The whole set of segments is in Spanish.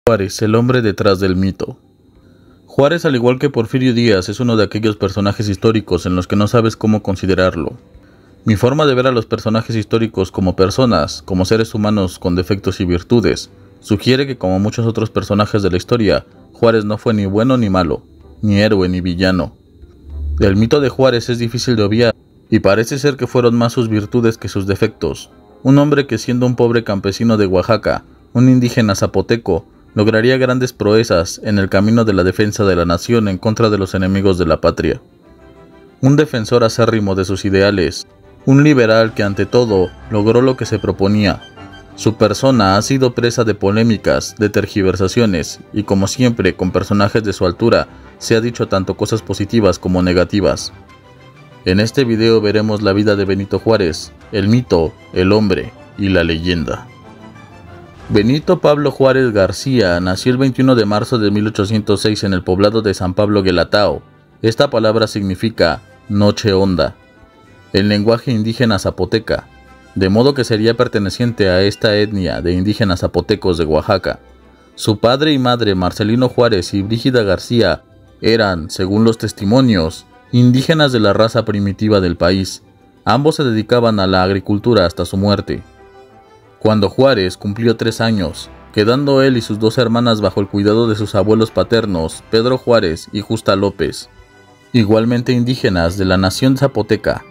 Juárez, el hombre detrás del mito. Juárez, al igual que Porfirio Díaz, es uno de aquellos personajes históricos en los que no sabes cómo considerarlo. Mi forma de ver a los personajes históricos como personas, como seres humanos con defectos y virtudes, sugiere que, como muchos otros personajes de la historia, Juárez no fue ni bueno ni malo, ni héroe ni villano. El mito de Juárez es difícil de obviar, y parece ser que fueron más sus virtudes que sus defectos. Un hombre que, siendo un pobre campesino de Oaxaca, un indígena zapoteco, lograría grandes proezas en el camino de la defensa de la nación en contra de los enemigos de la patria. Un defensor acérrimo de sus ideales, un liberal que ante todo logró lo que se proponía. Su persona ha sido presa de polémicas, de tergiversaciones, y como siempre con personajes de su altura, se ha dicho tanto cosas positivas como negativas. En este video veremos la vida de Benito Juárez, el mito, el hombre y la leyenda. Benito Pablo Juárez García nació el 21 de marzo de 1806 en el poblado de San Pablo Guelatao. Esta palabra significa noche honda, en lenguaje indígena zapoteca, de modo que sería perteneciente a esta etnia de indígenas zapotecos de Oaxaca. Su padre y madre, Marcelino Juárez y Brígida García, eran, según los testimonios, indígenas de la raza primitiva del país. Ambos se dedicaban a la agricultura hasta su muerte. Cuando Juárez cumplió 3 años, quedando él y sus 2 hermanas bajo el cuidado de sus abuelos paternos, Pedro Juárez y Justa López, igualmente indígenas de la nación zapoteca.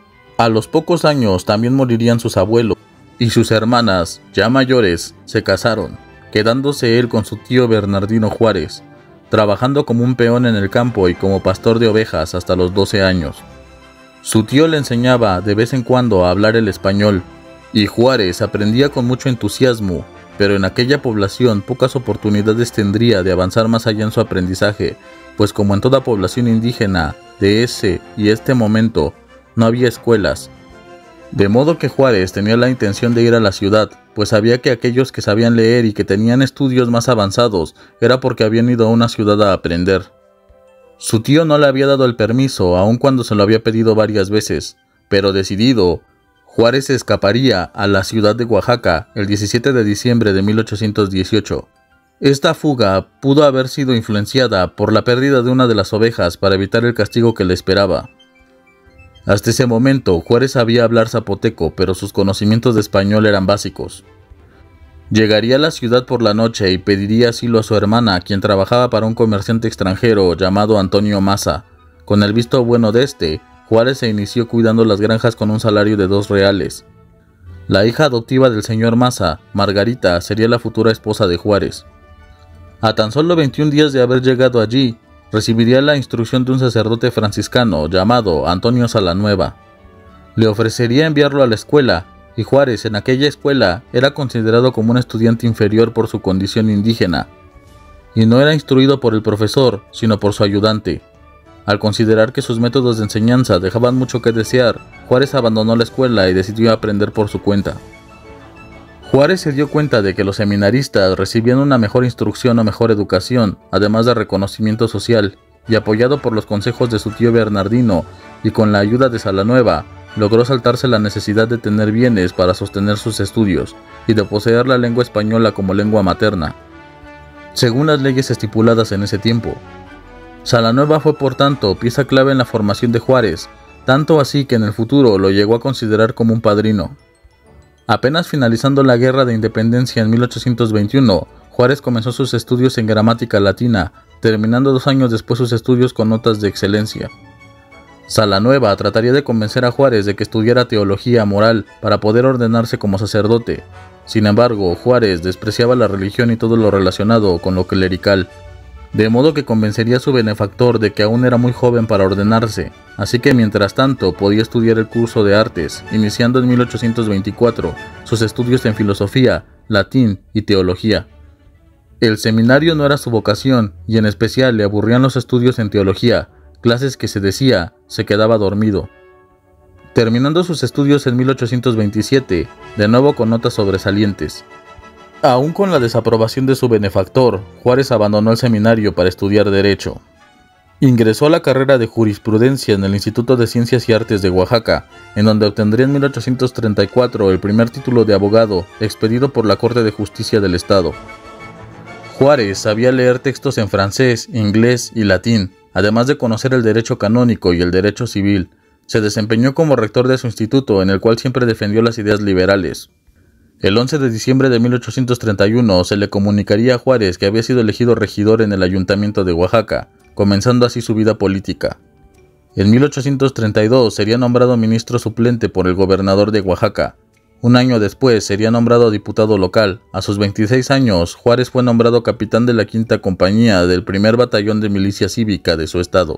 A los pocos años también morirían sus abuelos, y sus hermanas, ya mayores, se casaron, quedándose él con su tío Bernardino Juárez, trabajando como un peón en el campo y como pastor de ovejas hasta los 12 años. Su tío le enseñaba de vez en cuando a hablar el español, y Juárez aprendía con mucho entusiasmo, pero en aquella población pocas oportunidades tendría de avanzar más allá en su aprendizaje, pues como en toda población indígena de ese y este momento, no había escuelas. De modo que Juárez tenía la intención de ir a la ciudad, pues sabía que aquellos que sabían leer y que tenían estudios más avanzados era porque habían ido a una ciudad a aprender. Su tío no le había dado el permiso, aun cuando se lo había pedido varias veces, pero decidido, Juárez se escaparía a la ciudad de Oaxaca el 17 de diciembre de 1818. Esta fuga pudo haber sido influenciada por la pérdida de una de las ovejas para evitar el castigo que le esperaba. Hasta ese momento, Juárez sabía hablar zapoteco, pero sus conocimientos de español eran básicos. Llegaría a la ciudad por la noche y pediría asilo a su hermana, quien trabajaba para un comerciante extranjero llamado Antonio Maza. Con el visto bueno de este, Juárez se inició cuidando las granjas con un salario de 2 reales. La hija adoptiva del señor Maza, Margarita, sería la futura esposa de Juárez. A tan solo 21 días de haber llegado allí, recibiría la instrucción de un sacerdote franciscano llamado Antonio Salanueva. Le ofrecería enviarlo a la escuela, y Juárez en aquella escuela era considerado como un estudiante inferior por su condición indígena, y no era instruido por el profesor, sino por su ayudante. Al considerar que sus métodos de enseñanza dejaban mucho que desear, Juárez abandonó la escuela y decidió aprender por su cuenta. Juárez se dio cuenta de que los seminaristas recibían una mejor instrucción o mejor educación, además de reconocimiento social, y apoyado por los consejos de su tío Bernardino y con la ayuda de Salanueva, logró saltarse la necesidad de tener bienes para sostener sus estudios y de poseer la lengua española como lengua materna, según las leyes estipuladas en ese tiempo. Salanueva fue por tanto pieza clave en la formación de Juárez, tanto así que en el futuro lo llegó a considerar como un padrino. Apenas finalizando la Guerra de Independencia en 1821, Juárez comenzó sus estudios en gramática latina, terminando 2 años después sus estudios con notas de excelencia. Salanueva trataría de convencer a Juárez de que estudiara teología moral para poder ordenarse como sacerdote. Sin embargo, Juárez despreciaba la religión y todo lo relacionado con lo clerical, de modo que convencería a su benefactor de que aún era muy joven para ordenarse, así que mientras tanto podía estudiar el curso de artes, iniciando en 1824 sus estudios en filosofía, latín y teología. El seminario no era su vocación, y en especial le aburrían los estudios en teología, clases que se decía se quedaba dormido. Terminando sus estudios en 1827, de nuevo con notas sobresalientes. Aún con la desaprobación de su benefactor, Juárez abandonó el seminario para estudiar Derecho. Ingresó a la carrera de Jurisprudencia en el Instituto de Ciencias y Artes de Oaxaca, en donde obtendría en 1834 el primer título de abogado expedido por la Corte de Justicia del Estado. Juárez sabía leer textos en francés, inglés y latín, además de conocer el derecho canónico y el derecho civil. Se desempeñó como rector de su instituto, en el cual siempre defendió las ideas liberales. El 11 de diciembre de 1831 se le comunicaría a Juárez que había sido elegido regidor en el ayuntamiento de Oaxaca, comenzando así su vida política. En 1832 sería nombrado ministro suplente por el gobernador de Oaxaca. Un año después sería nombrado diputado local. A sus 26 años, Juárez fue nombrado capitán de la Quinta Compañía del primer batallón de milicia cívica de su estado.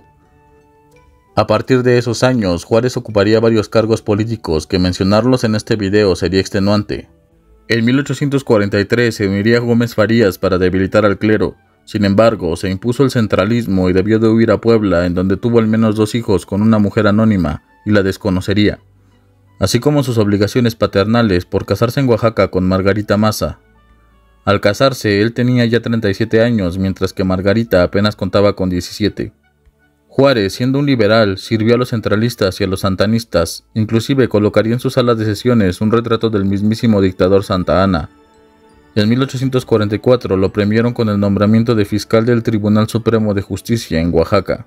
A partir de esos años, Juárez ocuparía varios cargos políticos que mencionarlos en este video sería extenuante. En 1843 se uniría a Gómez Farías para debilitar al clero. Sin embargo, se impuso el centralismo y debió de huir a Puebla, en donde tuvo al menos 2 hijos con una mujer anónima y la desconocería, así como sus obligaciones paternales por casarse en Oaxaca con Margarita Maza. Al casarse, él tenía ya 37 años, mientras que Margarita apenas contaba con 17. Juárez, siendo un liberal, sirvió a los centralistas y a los santanistas, inclusive colocaría en su sala de sesiones un retrato del mismísimo dictador Santa Anna. En 1844 lo premiaron con el nombramiento de fiscal del Tribunal Supremo de Justicia en Oaxaca.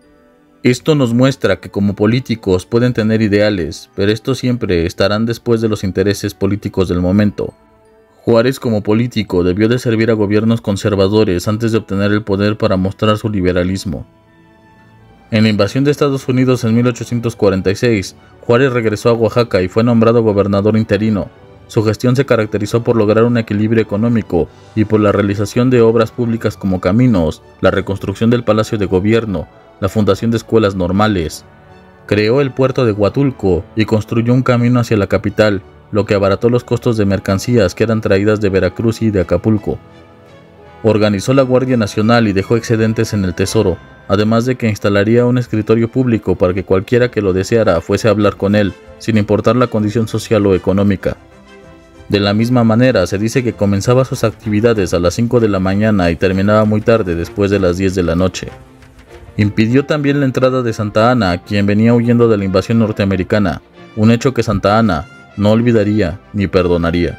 Esto nos muestra que como políticos pueden tener ideales, pero estos siempre estarán después de los intereses políticos del momento. Juárez como político debió de servir a gobiernos conservadores antes de obtener el poder para mostrar su liberalismo. En la invasión de Estados Unidos en 1846, Juárez regresó a Oaxaca y fue nombrado gobernador interino. Su gestión se caracterizó por lograr un equilibrio económico y por la realización de obras públicas como caminos, la reconstrucción del Palacio de Gobierno, la fundación de escuelas normales. Creó el puerto de Huatulco y construyó un camino hacia la capital, lo que abarató los costos de mercancías que eran traídas de Veracruz y de Acapulco. Organizó la Guardia Nacional y dejó excedentes en el Tesoro, además de que instalaría un escritorio público para que cualquiera que lo deseara fuese a hablar con él, sin importar la condición social o económica. De la misma manera, se dice que comenzaba sus actividades a las 5 de la mañana y terminaba muy tarde, después de las 10 de la noche. Impidió también la entrada de Santa Anna, quien venía huyendo de la invasión norteamericana, un hecho que Santa Anna no olvidaría ni perdonaría.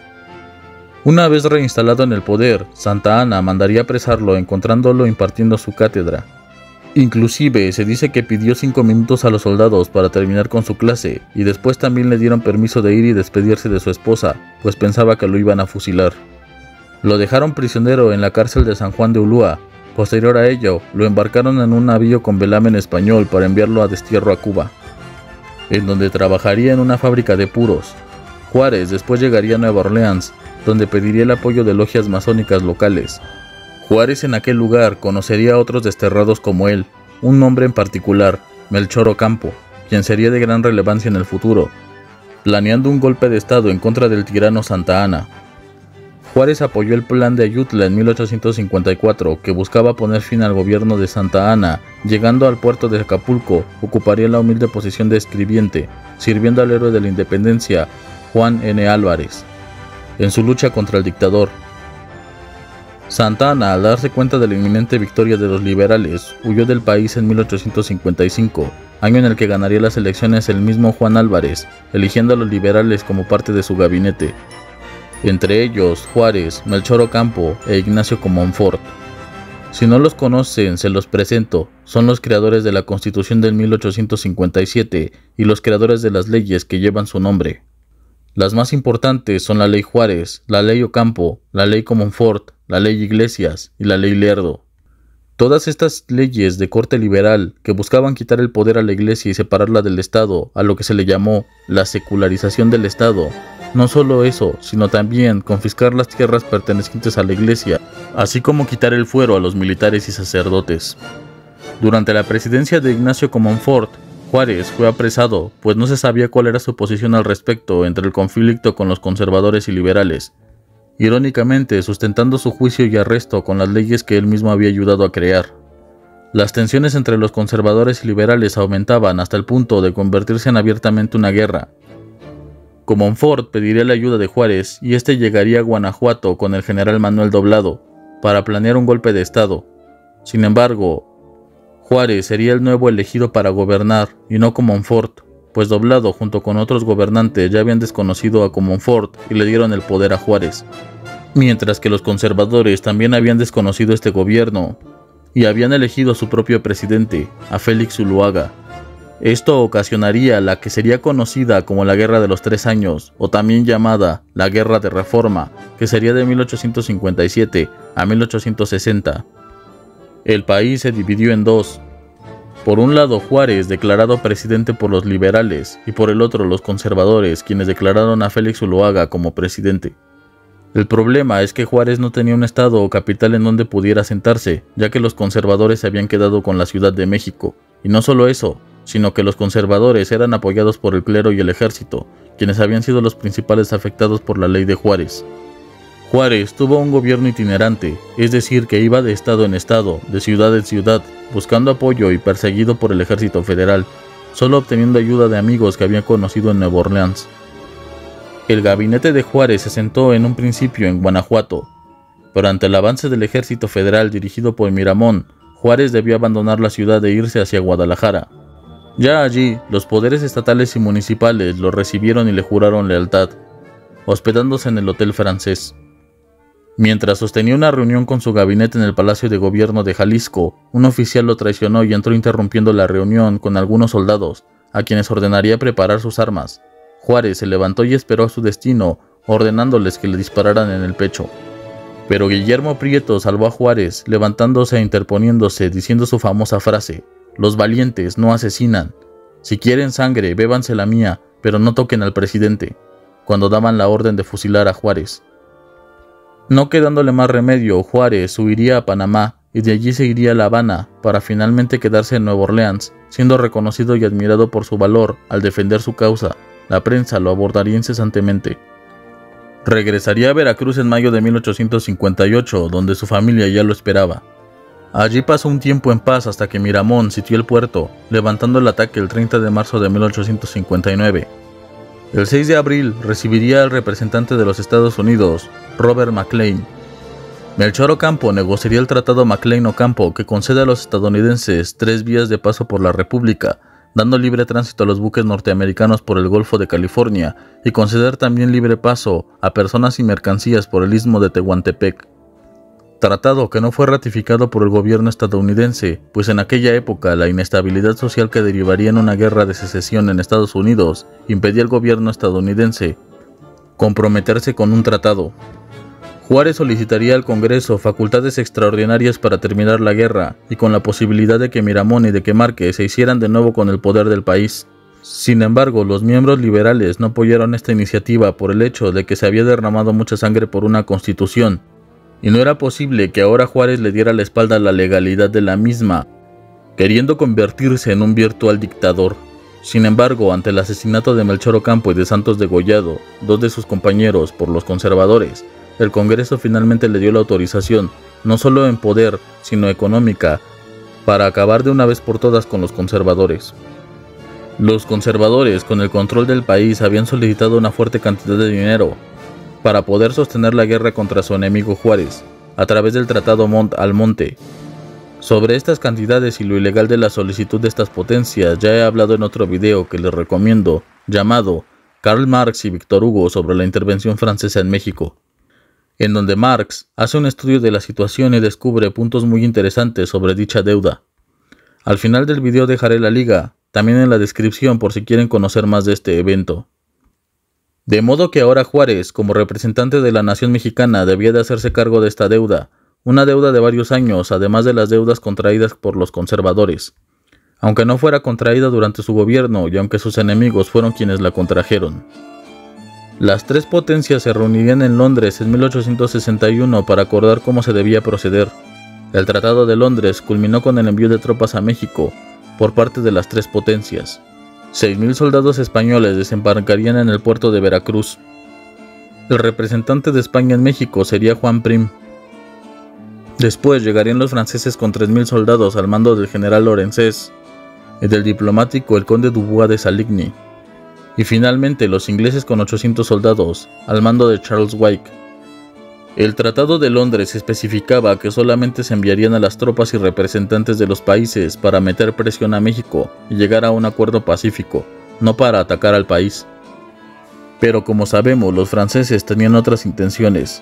Una vez reinstalado en el poder, Santa Anna mandaría apresarlo, encontrándolo impartiendo su cátedra. Inclusive se dice que pidió 5 minutos a los soldados para terminar con su clase, y después también le dieron permiso de ir y despedirse de su esposa, pues pensaba que lo iban a fusilar. Lo dejaron prisionero en la cárcel de San Juan de Ulúa. Posterior a ello, lo embarcaron en un navío con velamen español para enviarlo a destierro a Cuba, en donde trabajaría en una fábrica de puros. Juárez después llegaría a Nueva Orleans, donde pediría el apoyo de logias masónicas locales. Juárez en aquel lugar conocería a otros desterrados como él, un hombre en particular, Melchor Ocampo, quien sería de gran relevancia en el futuro, planeando un golpe de estado en contra del tirano Santa Anna. Juárez apoyó el plan de Ayutla en 1854, que buscaba poner fin al gobierno de Santa Anna. Llegando al puerto de Acapulco, ocuparía la humilde posición de escribiente, sirviendo al héroe de la independencia, Juan N. Álvarez, en su lucha contra el dictador. Santa Anna, al darse cuenta de la inminente victoria de los liberales, huyó del país en 1855, año en el que ganaría las elecciones el mismo Juan Álvarez, eligiendo a los liberales como parte de su gabinete, entre ellos Juárez, Melchor Ocampo e Ignacio Comonfort. Si no los conocen, se los presento. Son los creadores de la Constitución del 1857 y los creadores de las leyes que llevan su nombre. Las más importantes son la Ley Juárez, la Ley Ocampo, la Ley Comonfort, la Ley Iglesias y la Ley Lerdo. Todas estas leyes de corte liberal que buscaban quitar el poder a la Iglesia y separarla del Estado, a lo que se le llamó la secularización del Estado. No solo eso, sino también confiscar las tierras pertenecientes a la Iglesia, así como quitar el fuero a los militares y sacerdotes. Durante la presidencia de Ignacio Comonfort, Juárez fue apresado, pues no se sabía cuál era su posición al respecto entre el conflicto con los conservadores y liberales, irónicamente sustentando su juicio y arresto con las leyes que él mismo había ayudado a crear. Las tensiones entre los conservadores y liberales aumentaban hasta el punto de convertirse en abiertamente una guerra. Comonfort pediría la ayuda de Juárez y este llegaría a Guanajuato con el general Manuel Doblado para planear un golpe de estado. Sin embargo, Juárez sería el nuevo elegido para gobernar y no Comonfort, pues Doblado junto con otros gobernantes ya habían desconocido a Comonfort y le dieron el poder a Juárez. mientras que los conservadores también habían desconocido este gobierno y habían elegido a su propio presidente, a Félix Zuloaga. Esto ocasionaría la que sería conocida como la Guerra de los 3 Años, o también llamada la Guerra de Reforma, que sería de 1857 a 1860. El país se dividió en dos. Por un lado Juárez, declarado presidente por los liberales, y por el otro los conservadores, quienes declararon a Félix Zuloaga como presidente. El problema es que Juárez no tenía un estado o capital en donde pudiera asentarse, ya que los conservadores se habían quedado con la Ciudad de México. Y no solo eso, sino que los conservadores eran apoyados por el clero y el ejército, quienes habían sido los principales afectados por la ley de Juárez. Juárez tuvo un gobierno itinerante, es decir, que iba de estado en estado, de ciudad en ciudad, buscando apoyo y perseguido por el ejército federal, solo obteniendo ayuda de amigos que había conocido en Nueva Orleans. El gabinete de Juárez se sentó en un principio en Guanajuato, pero ante el avance del ejército federal dirigido por Miramón, Juárez debió abandonar la ciudad e irse hacia Guadalajara. Ya allí, los poderes estatales y municipales lo recibieron y le juraron lealtad, hospedándose en el Hotel Francés. Mientras sostenía una reunión con su gabinete en el Palacio de Gobierno de Jalisco, un oficial lo traicionó y entró interrumpiendo la reunión con algunos soldados, a quienes ordenaría preparar sus armas. Juárez se levantó y esperó a su destino, ordenándoles que le dispararan en el pecho. Pero Guillermo Prieto salvó a Juárez, levantándose e interponiéndose, diciendo su famosa frase: «Los valientes no asesinan. Si quieren sangre, bébanse la mía, pero no toquen al presidente», cuando daban la orden de fusilar a Juárez. No quedándole más remedio, Juárez huiría a Panamá y de allí se iría a La Habana para finalmente quedarse en Nueva Orleans, siendo reconocido y admirado por su valor al defender su causa. La prensa lo abordaría incesantemente. Regresaría a Veracruz en mayo de 1858, donde su familia ya lo esperaba. Allí pasó un tiempo en paz hasta que Miramón sitió el puerto, levantando el ataque el 30 de marzo de 1859. El 6 de abril recibiría al representante de los Estados Unidos, Robert McLean. Melchor Ocampo negociaría el Tratado McLean-Ocampo que concede a los estadounidenses 3 vías de paso por la República, dando libre tránsito a los buques norteamericanos por el Golfo de California y conceder también libre paso a personas y mercancías por el Istmo de Tehuantepec. Tratado que no fue ratificado por el gobierno estadounidense, pues en aquella época la inestabilidad social que derivaría en una guerra de secesión en Estados Unidos impedía al gobierno estadounidense comprometerse con un tratado. Juárez solicitaría al Congreso facultades extraordinarias para terminar la guerra y con la posibilidad de que Miramón y de que Márquez se hicieran de nuevo con el poder del país. Sin embargo, los miembros liberales no apoyaron esta iniciativa por el hecho de que se había derramado mucha sangre por una constitución, y no era posible que ahora Juárez le diera la espalda a la legalidad de la misma, queriendo convertirse en un virtual dictador. Sin embargo, ante el asesinato de Melchor Ocampo y de Santos Degollado, 2 de sus compañeros, por los conservadores, el Congreso finalmente le dio la autorización, no solo en poder, sino económica, para acabar de una vez por todas con los conservadores. Los conservadores, con el control del país, habían solicitado una fuerte cantidad de dinero para poder sostener la guerra contra su enemigo Juárez, a través del Tratado Mont-Almonte. Sobre estas cantidades y lo ilegal de la solicitud de estas potencias ya he hablado en otro video que les recomiendo, llamado Karl Marx y Víctor Hugo sobre la intervención francesa en México, en donde Marx hace un estudio de la situación y descubre puntos muy interesantes sobre dicha deuda. Al final del video dejaré la liga, también en la descripción por si quieren conocer más de este evento. De modo que ahora Juárez, como representante de la nación mexicana, debía de hacerse cargo de esta deuda, una deuda de varios años, además de las deudas contraídas por los conservadores, aunque no fuera contraída durante su gobierno y aunque sus enemigos fueron quienes la contrajeron. Las 3 potencias se reunirían en Londres en 1861 para acordar cómo se debía proceder. El Tratado de Londres culminó con el envío de tropas a México por parte de las 3 potencias. 6,000 soldados españoles desembarcarían en el puerto de Veracruz. El representante de España en México sería Juan Prim. Después llegarían los franceses con 3,000 soldados al mando del general Lorenzés y del diplomático el conde Dubois de Saligny. Y finalmente los ingleses con 800 soldados al mando de Charles Wyke. El Tratado de Londres especificaba que solamente se enviarían a las tropas y representantes de los países para meter presión a México y llegar a un acuerdo pacífico, no para atacar al país. Pero como sabemos, los franceses tenían otras intenciones.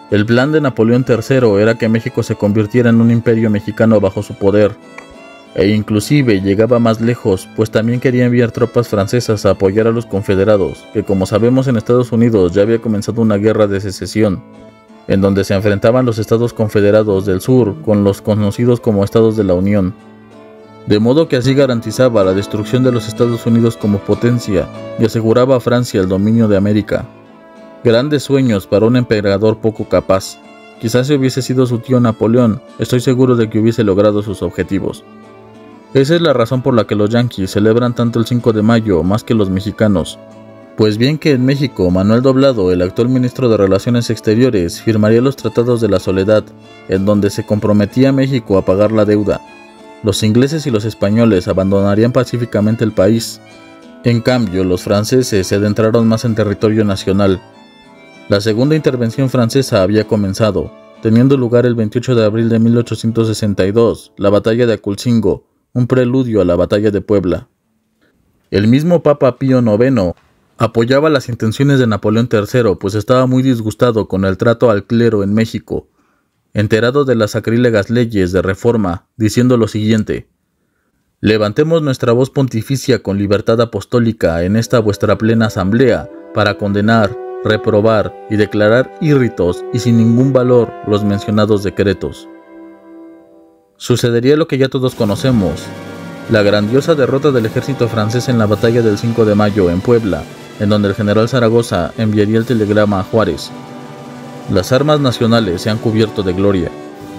El plan de Napoleón III era que México se convirtiera en un imperio mexicano bajo su poder, e inclusive llegaba más lejos, pues también quería enviar tropas francesas a apoyar a los confederados, que como sabemos en Estados Unidos ya había comenzado una guerra de secesión, en donde se enfrentaban los estados confederados del sur con los conocidos como estados de la Unión. De modo que así garantizaba la destrucción de los Estados Unidos como potencia y aseguraba a Francia el dominio de América. Grandes sueños para un emperador poco capaz. Quizás si hubiese sido su tío Napoleón, estoy seguro de que hubiese logrado sus objetivos. Esa es la razón por la que los yanquis celebran tanto el 5 de mayo más que los mexicanos. Pues bien que en México, Manuel Doblado, el actual ministro de Relaciones Exteriores, firmaría los Tratados de la Soledad, en donde se comprometía a México a pagar la deuda. Los ingleses y los españoles abandonarían pacíficamente el país. En cambio, los franceses se adentraron más en territorio nacional. La segunda intervención francesa había comenzado, teniendo lugar el 28 de abril de 1862, la batalla de Aculcingo, un preludio a la batalla de Puebla. El mismo Papa Pío IX apoyaba las intenciones de Napoleón III, pues estaba muy disgustado con el trato al clero en México, enterado de las sacrílegas leyes de reforma, diciendo lo siguiente: «Levantemos nuestra voz pontificia con libertad apostólica en esta vuestra plena asamblea para condenar, reprobar y declarar irritos y sin ningún valor los mencionados decretos». Sucedería lo que ya todos conocemos, la grandiosa derrota del ejército francés en la batalla del 5 de mayo en Puebla, en donde el general Zaragoza enviaría el telegrama a Juárez: «Las armas nacionales se han cubierto de gloria».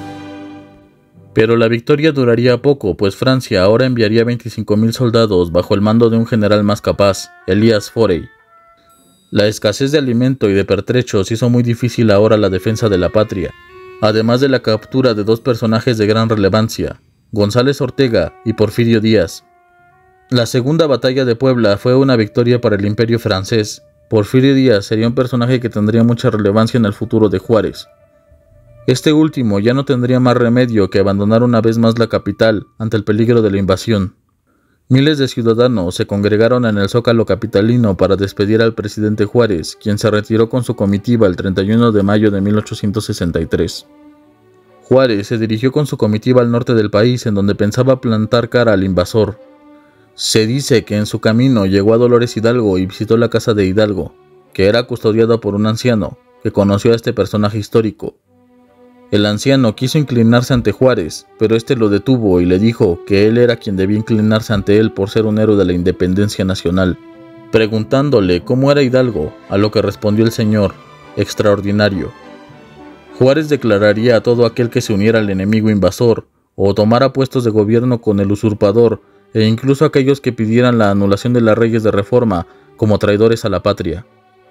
Pero la victoria duraría poco, pues Francia ahora enviaría 25,000 soldados bajo el mando de un general más capaz, Elías Forey. La escasez de alimento y de pertrechos hizo muy difícil ahora la defensa de la patria, además de la captura de dos personajes de gran relevancia, González Ortega y Porfirio Díaz. La segunda batalla de Puebla fue una victoria para el Imperio francés. Porfirio Díaz sería un personaje que tendría mucha relevancia en el futuro de Juárez. Este último ya no tendría más remedio que abandonar una vez más la capital ante el peligro de la invasión. Miles de ciudadanos se congregaron en el Zócalo capitalino para despedir al presidente Juárez, quien se retiró con su comitiva el 31 de mayo de 1863. Juárez se dirigió con su comitiva al norte del país, en donde pensaba plantar cara al invasor. Se dice que en su camino llegó a Dolores Hidalgo y visitó la casa de Hidalgo, que era custodiada por un anciano, que conoció a este personaje histórico. El anciano quiso inclinarse ante Juárez, pero este lo detuvo y le dijo que él era quien debía inclinarse ante él por ser un héroe de la independencia nacional, preguntándole cómo era Hidalgo, a lo que respondió el señor: extraordinario. Juárez declararía a todo aquel que se uniera al enemigo invasor, o tomara puestos de gobierno con el usurpador, e incluso aquellos que pidieran la anulación de las leyes de reforma, como traidores a la patria.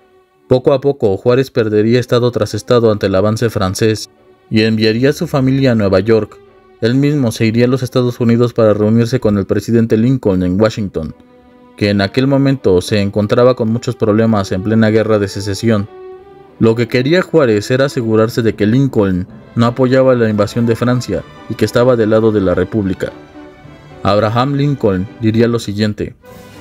Poco a poco, Juárez perdería estado tras estado ante el avance francés, y enviaría a su familia a Nueva York. Él mismo se iría a los Estados Unidos para reunirse con el presidente Lincoln en Washington, que en aquel momento se encontraba con muchos problemas en plena guerra de secesión. Lo que quería Juárez era asegurarse de que Lincoln no apoyaba la invasión de Francia y que estaba del lado de la República. Abraham Lincoln diría lo siguiente: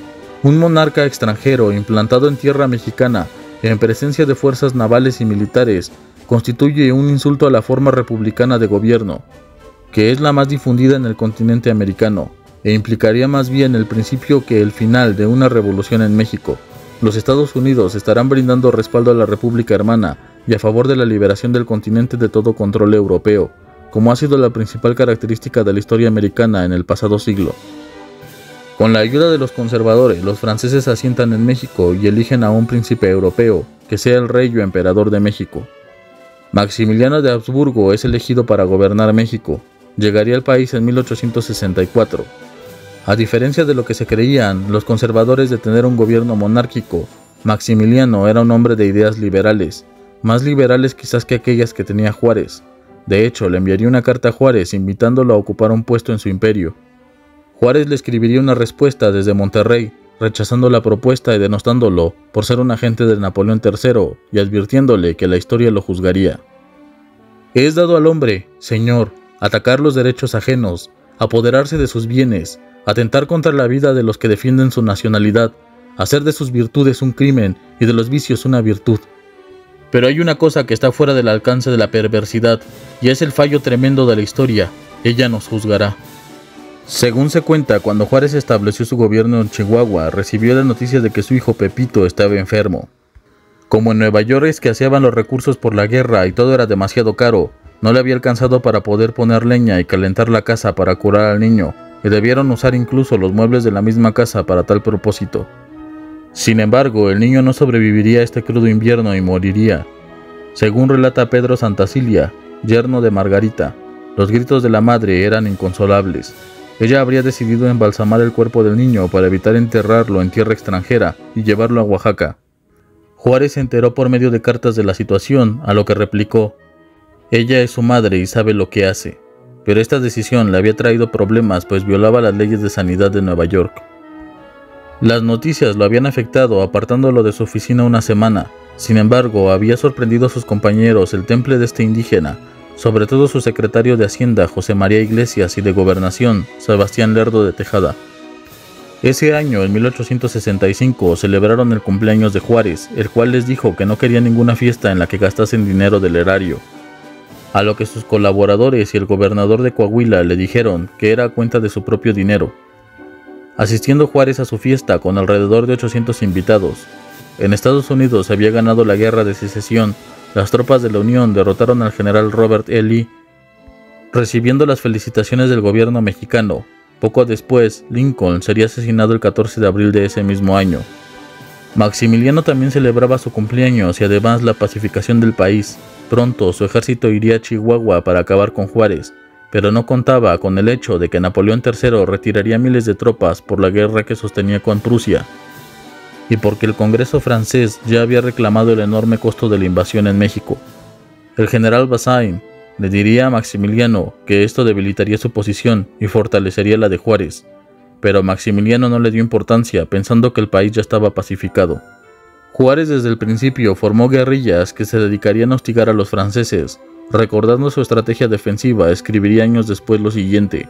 «Un monarca extranjero implantado en tierra mexicana, en presencia de fuerzas navales y militares, constituye un insulto a la forma republicana de gobierno, que es la más difundida en el continente americano, e implicaría más bien el principio que el final de una revolución en México. Los Estados Unidos estarán brindando respaldo a la República Hermana y a favor de la liberación del continente de todo control europeo, como ha sido la principal característica de la historia americana en el pasado siglo. Con la ayuda de los conservadores, los franceses se asientan en México y eligen a un príncipe europeo, que sea el rey o emperador de México. Maximiliano de Habsburgo es elegido para gobernar México. Llegaría al país en 1864. A diferencia de lo que se creían los conservadores de tener un gobierno monárquico, Maximiliano era un hombre de ideas liberales, más liberales quizás que aquellas que tenía Juárez. De hecho, le enviaría una carta a Juárez invitándolo a ocupar un puesto en su imperio. Juárez le escribiría una respuesta desde Monterrey, rechazando la propuesta y denostándolo por ser un agente de Napoleón III y advirtiéndole que la historia lo juzgaría. «Es dado al hombre, señor, atacar los derechos ajenos, apoderarse de sus bienes, atentar contra la vida de los que defienden su nacionalidad, hacer de sus virtudes un crimen y de los vicios una virtud. Pero hay una cosa que está fuera del alcance de la perversidad, y es el fallo tremendo de la historia. Ella nos juzgará. Según se cuenta, cuando Juárez estableció su gobierno en Chihuahua, recibió la noticia de que su hijo Pepito estaba enfermo. Como en Nueva York escaseaban los recursos por la guerra y todo era demasiado caro, no le había alcanzado para poder poner leña y calentar la casa para curar al niño, y debieron usar incluso los muebles de la misma casa para tal propósito. Sin embargo, el niño no sobreviviría a este crudo invierno y moriría. Según relata Pedro Santacilia, yerno de Margarita, los gritos de la madre eran inconsolables. Ella habría decidido embalsamar el cuerpo del niño para evitar enterrarlo en tierra extranjera y llevarlo a Oaxaca. Juárez se enteró por medio de cartas de la situación, a lo que replicó: ella es su madre y sabe lo que hace, pero esta decisión le había traído problemas pues violaba las leyes de sanidad de Nueva York. Las noticias lo habían afectado apartándolo de su oficina una semana. Sin embargo, había sorprendido a sus compañeros el temple de este indígena, sobre todo su secretario de Hacienda, José María Iglesias, y de Gobernación, Sebastián Lerdo de Tejada. Ese año, en 1865, celebraron el cumpleaños de Juárez, el cual les dijo que no quería ninguna fiesta en la que gastasen dinero del erario. A lo que sus colaboradores y el gobernador de Coahuila le dijeron que era a cuenta de su propio dinero. Asistiendo Juárez a su fiesta con alrededor de 800 invitados. En Estados Unidos se había ganado la guerra de secesión. Las tropas de la Unión derrotaron al general Robert E. Lee, recibiendo las felicitaciones del gobierno mexicano. Poco después, Lincoln sería asesinado el 14 de abril de ese mismo año. Maximiliano también celebraba su cumpleaños y además la pacificación del país. Pronto su ejército iría a Chihuahua para acabar con Juárez, pero no contaba con el hecho de que Napoleón III retiraría miles de tropas por la guerra que sostenía con Prusia, y porque el Congreso francés ya había reclamado el enorme costo de la invasión en México. El general Bazaine le diría a Maximiliano que esto debilitaría su posición y fortalecería la de Juárez, pero Maximiliano no le dio importancia, pensando que el país ya estaba pacificado. Juárez desde el principio formó guerrillas que se dedicarían a hostigar a los franceses. Recordando su estrategia defensiva, escribiría años después lo siguiente: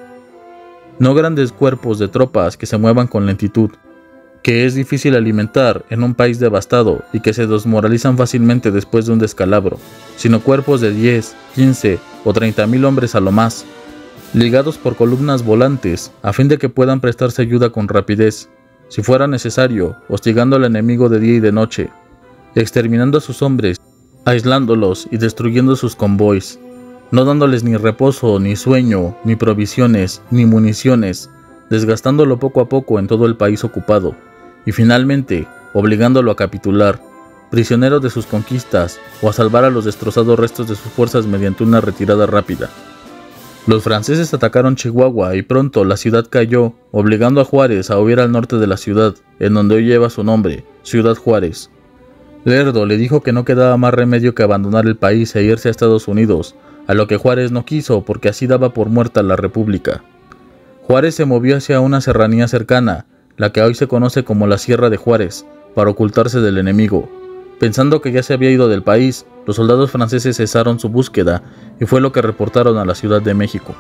no grandes cuerpos de tropas que se muevan con lentitud, que es difícil alimentar en un país devastado y que se desmoralizan fácilmente después de un descalabro, sino cuerpos de 10, 15 o 30,000 hombres a lo más, ligados por columnas volantes a fin de que puedan prestarse ayuda con rapidez, si fuera necesario, hostigando al enemigo de día y de noche, exterminando a sus hombres, aislándolos y destruyendo sus convoys, no dándoles ni reposo, ni sueño, ni provisiones, ni municiones, desgastándolo poco a poco en todo el país ocupado, y finalmente obligándolo a capitular, prisionero de sus conquistas, o a salvar a los destrozados restos de sus fuerzas mediante una retirada rápida. Los franceses atacaron Chihuahua y pronto la ciudad cayó, obligando a Juárez a huir al norte de la ciudad, en donde hoy lleva su nombre, Ciudad Juárez. Lerdo le dijo que no quedaba más remedio que abandonar el país e irse a Estados Unidos, a lo que Juárez no quiso porque así daba por muerta la República. Juárez se movió hacia una serranía cercana, la que hoy se conoce como la Sierra de Juárez, para ocultarse del enemigo. Pensando que ya se había ido del país, los soldados franceses cesaron su búsqueda y fue lo que reportaron a la Ciudad de México.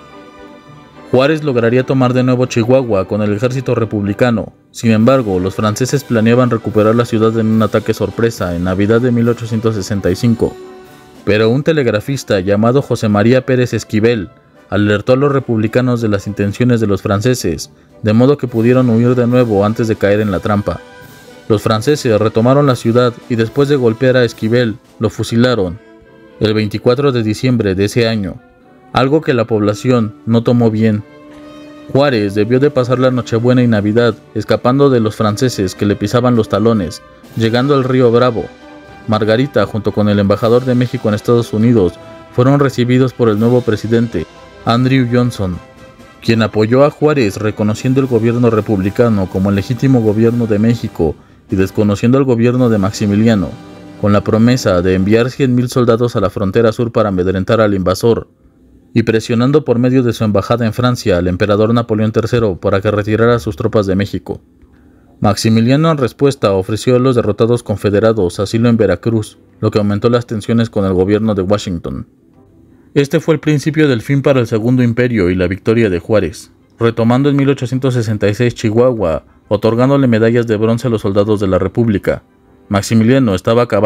Juárez lograría tomar de nuevo Chihuahua con el ejército republicano. Sin embargo, los franceses planeaban recuperar la ciudad en un ataque sorpresa en Navidad de 1865. Pero un telegrafista llamado José María Pérez Esquivel alertó a los republicanos de las intenciones de los franceses, de modo que pudieron huir de nuevo antes de caer en la trampa. Los franceses retomaron la ciudad y después de golpear a Esquivel, lo fusilaron el 24 de diciembre de ese año, algo que la población no tomó bien. Juárez debió de pasar la Nochebuena y Navidad escapando de los franceses que le pisaban los talones, llegando al río Bravo. Margarita, junto con el embajador de México en Estados Unidos, fueron recibidos por el nuevo presidente, Andrew Johnson, quien apoyó a Juárez reconociendo el gobierno republicano como el legítimo gobierno de México y desconociendo el gobierno de Maximiliano, con la promesa de enviar 100,000 soldados a la frontera sur para amedrentar al invasor, y presionando por medio de su embajada en Francia al emperador Napoleón III para que retirara sus tropas de México. Maximiliano en respuesta ofreció a los derrotados confederados asilo en Veracruz, lo que aumentó las tensiones con el gobierno de Washington. Este fue el principio del fin para el Segundo Imperio y la victoria de Juárez, retomando en 1866 Chihuahua, otorgándole medallas de bronce a los soldados de la República. Maximiliano estaba acabado,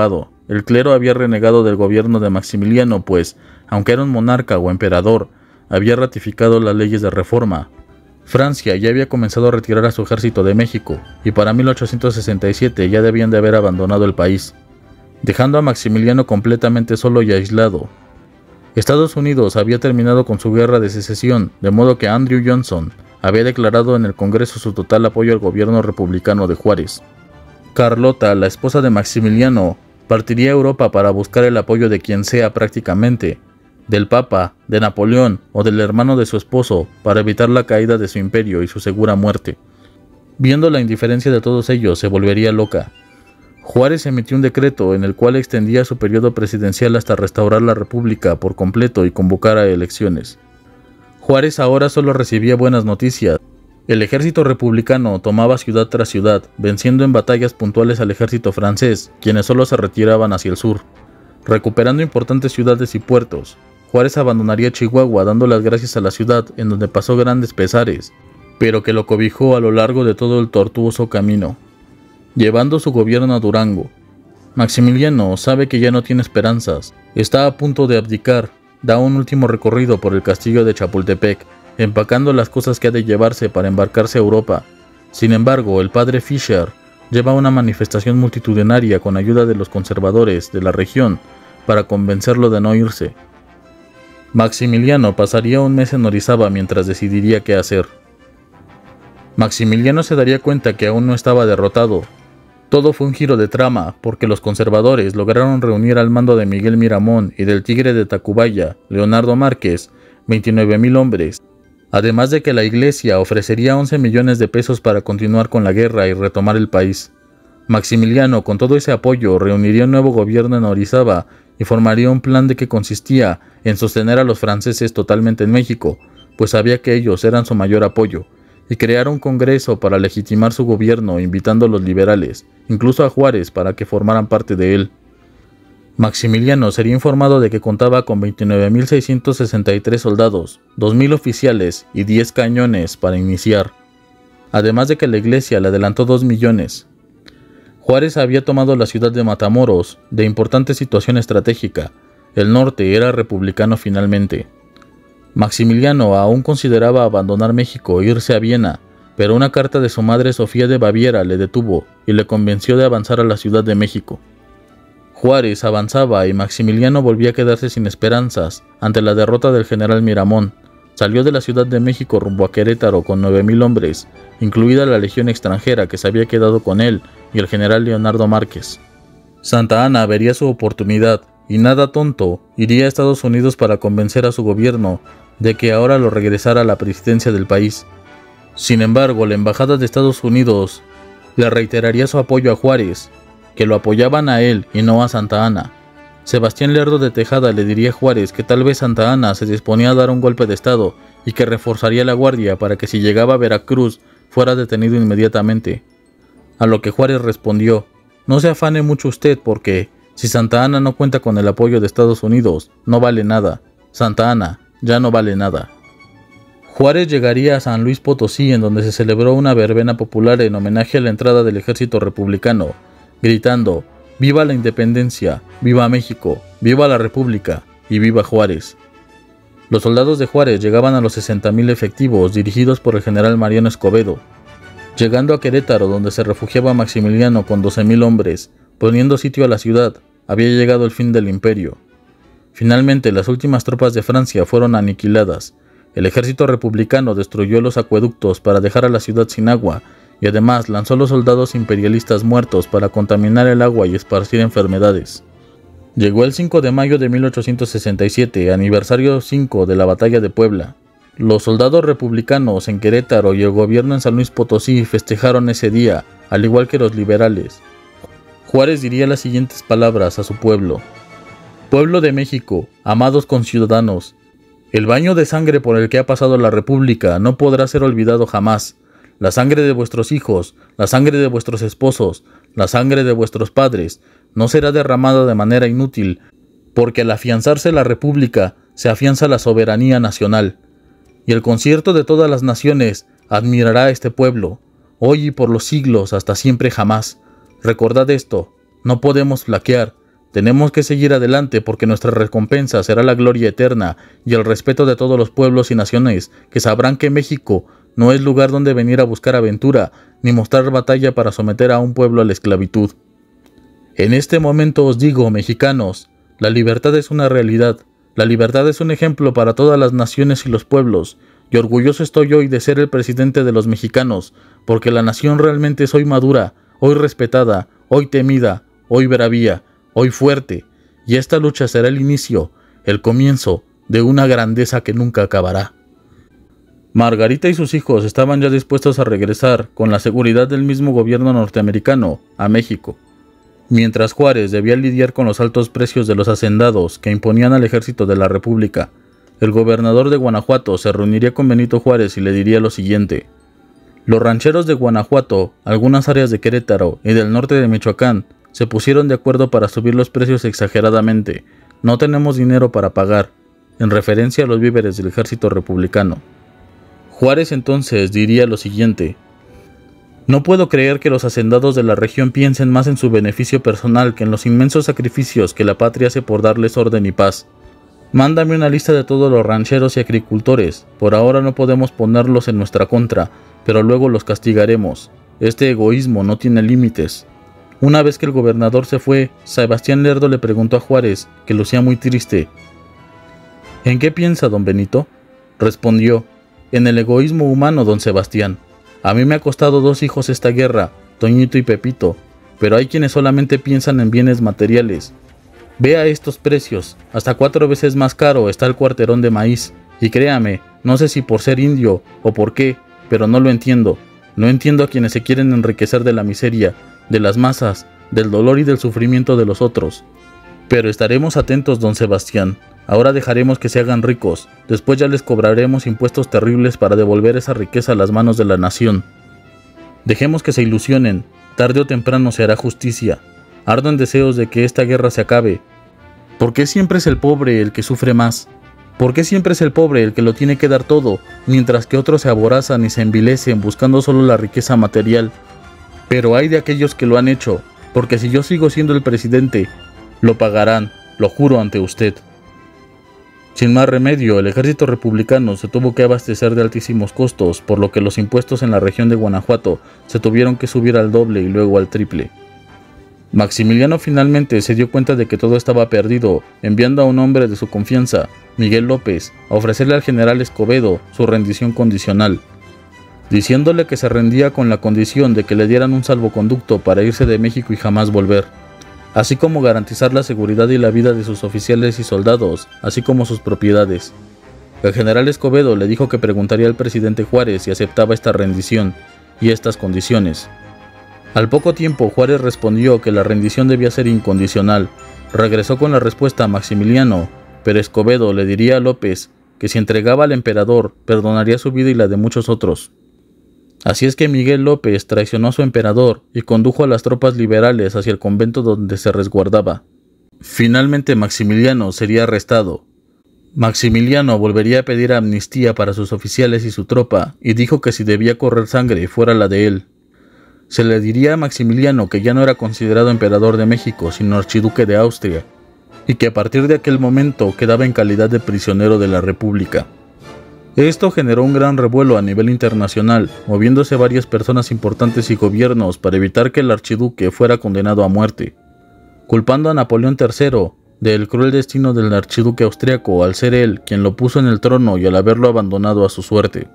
el clero había renegado del gobierno de Maximiliano, pues, aunque era un monarca o emperador, había ratificado las leyes de reforma. Francia ya había comenzado a retirar a su ejército de México, y para 1867 ya debían de haber abandonado el país, dejando a Maximiliano completamente solo y aislado. Estados Unidos había terminado con su guerra de secesión, de modo que Andrew Johnson había declarado en el Congreso su total apoyo al gobierno republicano de Juárez. Carlota, la esposa de Maximiliano, partiría a Europa para buscar el apoyo de quien sea prácticamente, del Papa, de Napoleón o del hermano de su esposo, para evitar la caída de su imperio y su segura muerte. Viendo la indiferencia de todos ellos, se volvería loca. Juárez emitió un decreto en el cual extendía su periodo presidencial hasta restaurar la República por completo y convocar a elecciones. Juárez ahora solo recibía buenas noticias. El ejército republicano tomaba ciudad tras ciudad, venciendo en batallas puntuales al ejército francés, quienes solo se retiraban hacia el sur. Recuperando importantes ciudades y puertos, Juárez abandonaría Chihuahua dando las gracias a la ciudad en donde pasó grandes pesares, pero que lo cobijó a lo largo de todo el tortuoso camino, llevando su gobierno a Durango. Maximiliano sabe que ya no tiene esperanzas, está a punto de abdicar, da un último recorrido por el castillo de Chapultepec, empacando las cosas que ha de llevarse para embarcarse a Europa. Sin embargo, el padre Fisher lleva una manifestación multitudinaria con ayuda de los conservadores de la región para convencerlo de no irse. Maximiliano pasaría un mes en Orizaba mientras decidiría qué hacer. Maximiliano se daría cuenta que aún no estaba derrotado. Todo fue un giro de trama, porque los conservadores lograron reunir al mando de Miguel Miramón y del Tigre de Tacubaya, Leonardo Márquez, 29,000 hombres, además de que la Iglesia ofrecería 11 millones de pesos para continuar con la guerra y retomar el país. Maximiliano, con todo ese apoyo, reuniría un nuevo gobierno en Orizaba y formaría un plan de que consistía en sostener a los franceses totalmente en México, pues sabía que ellos eran su mayor apoyo, y crear un congreso para legitimar su gobierno invitando a los liberales, incluso a Juárez, para que formaran parte de él. Maximiliano sería informado de que contaba con 29,663 soldados, 2,000 oficiales y 10 cañones para iniciar, además de que la Iglesia le adelantó 2 millones. Juárez había tomado la ciudad de Matamoros, de importante situación estratégica. El norte era republicano finalmente. Maximiliano aún consideraba abandonar México e irse a Viena, pero una carta de su madre Sofía de Baviera le detuvo y le convenció de avanzar a la Ciudad de México. Juárez avanzaba y Maximiliano volvía a quedarse sin esperanzas ante la derrota del general Miramón. Salió de la Ciudad de México rumbo a Querétaro con 9,000 hombres, incluida la legión extranjera que se había quedado con él y el general Leonardo Márquez. Santa Anna vería su oportunidad y, nada tonto, iría a Estados Unidos para convencer a su gobierno de que ahora lo regresara a la presidencia del país. Sin embargo, la embajada de Estados Unidos le reiteraría su apoyo a Juárez, que lo apoyaban a él y no a Santa Anna. Sebastián Lerdo de Tejada le diría a Juárez que tal vez Santa Anna se disponía a dar un golpe de estado y que reforzaría la guardia para que si llegaba a Veracruz fuera detenido inmediatamente. A lo que Juárez respondió: no se afane mucho usted, porque si Santa Anna no cuenta con el apoyo de Estados Unidos, no vale nada. Santa Anna ya no vale nada. Juárez llegaría a San Luis Potosí, en donde se celebró una verbena popular en homenaje a la entrada del ejército republicano, gritando: ¡viva la independencia! ¡Viva México! ¡Viva la República! ¡Y viva Juárez! Los soldados de Juárez llegaban a los 60,000 efectivos, dirigidos por el general Mariano Escobedo. Llegando a Querétaro, donde se refugiaba Maximiliano con 12,000 hombres, poniendo sitio a la ciudad, había llegado el fin del imperio. Finalmente, las últimas tropas de Francia fueron aniquiladas. El ejército republicano destruyó los acueductos para dejar a la ciudad sin agua, y además lanzó los soldados imperialistas muertos para contaminar el agua y esparcir enfermedades. Llegó el 5 de mayo de 1867, aniversario 5 de la Batalla de Puebla. Los soldados republicanos en Querétaro y el gobierno en San Luis Potosí festejaron ese día, al igual que los liberales. Juárez diría las siguientes palabras a su pueblo: pueblo de México, amados conciudadanos, el baño de sangre por el que ha pasado la República no podrá ser olvidado jamás. La sangre de vuestros hijos, la sangre de vuestros esposos, la sangre de vuestros padres, no será derramada de manera inútil, porque al afianzarse la República, se afianza la soberanía nacional. Y el concierto de todas las naciones admirará a este pueblo, hoy y por los siglos hasta siempre jamás. Recordad esto, no podemos flaquear, Tenemos que seguir adelante porque nuestra recompensa será la gloria eterna y el respeto de todos los pueblos y naciones que sabrán que México no es lugar donde venir a buscar aventura ni mostrar batalla para someter a un pueblo a la esclavitud. En este momento os digo, mexicanos, la libertad es una realidad. La libertad es un ejemplo para todas las naciones y los pueblos, y orgulloso estoy hoy de ser el presidente de los mexicanos, porque la nación realmente es hoy madura, hoy respetada, hoy temida, hoy bravía, hoy fuerte, y esta lucha será el inicio, el comienzo de una grandeza que nunca acabará. Margarita y sus hijos estaban ya dispuestos a regresar, con la seguridad del mismo gobierno norteamericano, a México. Mientras Juárez debía lidiar con los altos precios de los hacendados que imponían al ejército de la República, el gobernador de Guanajuato se reuniría con Benito Juárez y le diría lo siguiente: los rancheros de Guanajuato, algunas áreas de Querétaro y del norte de Michoacán se pusieron de acuerdo para subir los precios exageradamente. No tenemos dinero para pagar, en referencia a los víveres del ejército republicano. Juárez entonces diría lo siguiente: no puedo creer que los hacendados de la región piensen más en su beneficio personal que en los inmensos sacrificios que la patria hace por darles orden y paz. Mándame una lista de todos los rancheros y agricultores. Por ahora no podemos ponerlos en nuestra contra, pero luego los castigaremos. Este egoísmo no tiene límites. Una vez que el gobernador se fue, Sebastián Lerdo le preguntó a Juárez, que lucía muy triste: ¿en qué piensa, don Benito? Respondió: en el egoísmo humano, don Sebastián. A mí me ha costado 2 hijos esta guerra, Toñito y Pepito, pero hay quienes solamente piensan en bienes materiales. Vea estos precios, hasta 4 veces más caro está el cuarterón de maíz, y créame, no sé si por ser indio o por qué, pero no lo entiendo. No entiendo a quienes se quieren enriquecer de la miseria, de las masas, del dolor y del sufrimiento de los otros. Pero estaremos atentos, don Sebastián. Ahora dejaremos que se hagan ricos, después ya les cobraremos impuestos terribles para devolver esa riqueza a las manos de la nación. Dejemos que se ilusionen, tarde o temprano se hará justicia. Ardo en deseos de que esta guerra se acabe. ¿Por qué siempre es el pobre el que sufre más? ¿Por qué siempre es el pobre el que lo tiene que dar todo, mientras que otros se aborazan y se envilecen buscando solo la riqueza material? Pero hay de aquellos que lo han hecho, porque si yo sigo siendo el presidente, lo pagarán, lo juro ante usted. Sin más remedio, el ejército republicano se tuvo que abastecer de altísimos costos, por lo que los impuestos en la región de Guanajuato se tuvieron que subir al doble y luego al triple. Maximiliano finalmente se dio cuenta de que todo estaba perdido, enviando a un hombre de su confianza, Miguel López, a ofrecerle al general Escobedo su rendición condicional, diciéndole que se rendía con la condición de que le dieran un salvoconducto para irse de México y jamás volver, así como garantizar la seguridad y la vida de sus oficiales y soldados, así como sus propiedades. El general Escobedo le dijo que preguntaría al presidente Juárez si aceptaba esta rendición y estas condiciones. Al poco tiempo, Juárez respondió que la rendición debía ser incondicional. Regresó con la respuesta a Maximiliano, pero Escobedo le diría a López que si entregaba al emperador, perdonaría su vida y la de muchos otros. Así es que Miguel López traicionó a su emperador y condujo a las tropas liberales hacia el convento donde se resguardaba. Finalmente Maximiliano sería arrestado. Maximiliano volvería a pedir amnistía para sus oficiales y su tropa, y dijo que si debía correr sangre fuera la de él. Se le diría a Maximiliano que ya no era considerado emperador de México, sino archiduque de Austria, y que a partir de aquel momento quedaba en calidad de prisionero de la República. Esto generó un gran revuelo a nivel internacional, moviéndose varias personas importantes y gobiernos para evitar que el archiduque fuera condenado a muerte, culpando a Napoleón III del cruel destino del archiduque austriaco al ser él quien lo puso en el trono y al haberlo abandonado a su suerte.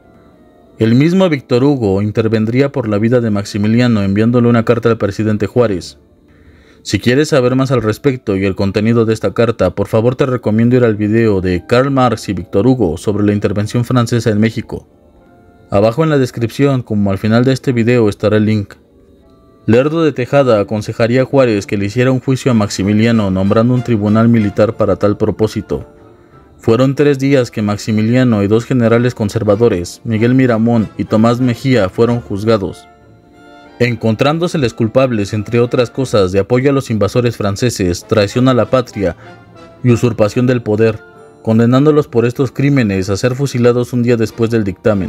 El mismo Víctor Hugo intervendría por la vida de Maximiliano enviándole una carta al presidente Juárez. Si quieres saber más al respecto y el contenido de esta carta, por favor te recomiendo ir al video de Karl Marx y Víctor Hugo sobre la intervención francesa en México. Abajo en la descripción, como al final de este video, estará el link. Lerdo de Tejada aconsejaría a Juárez que le hiciera un juicio a Maximiliano nombrando un tribunal militar para tal propósito. Fueron 3 días que Maximiliano y 2 generales conservadores, Miguel Miramón y Tomás Mejía, fueron juzgados, encontrándoseles culpables, entre otras cosas, de apoyo a los invasores franceses, traición a la patria y usurpación del poder, condenándolos por estos crímenes a ser fusilados un día después del dictamen.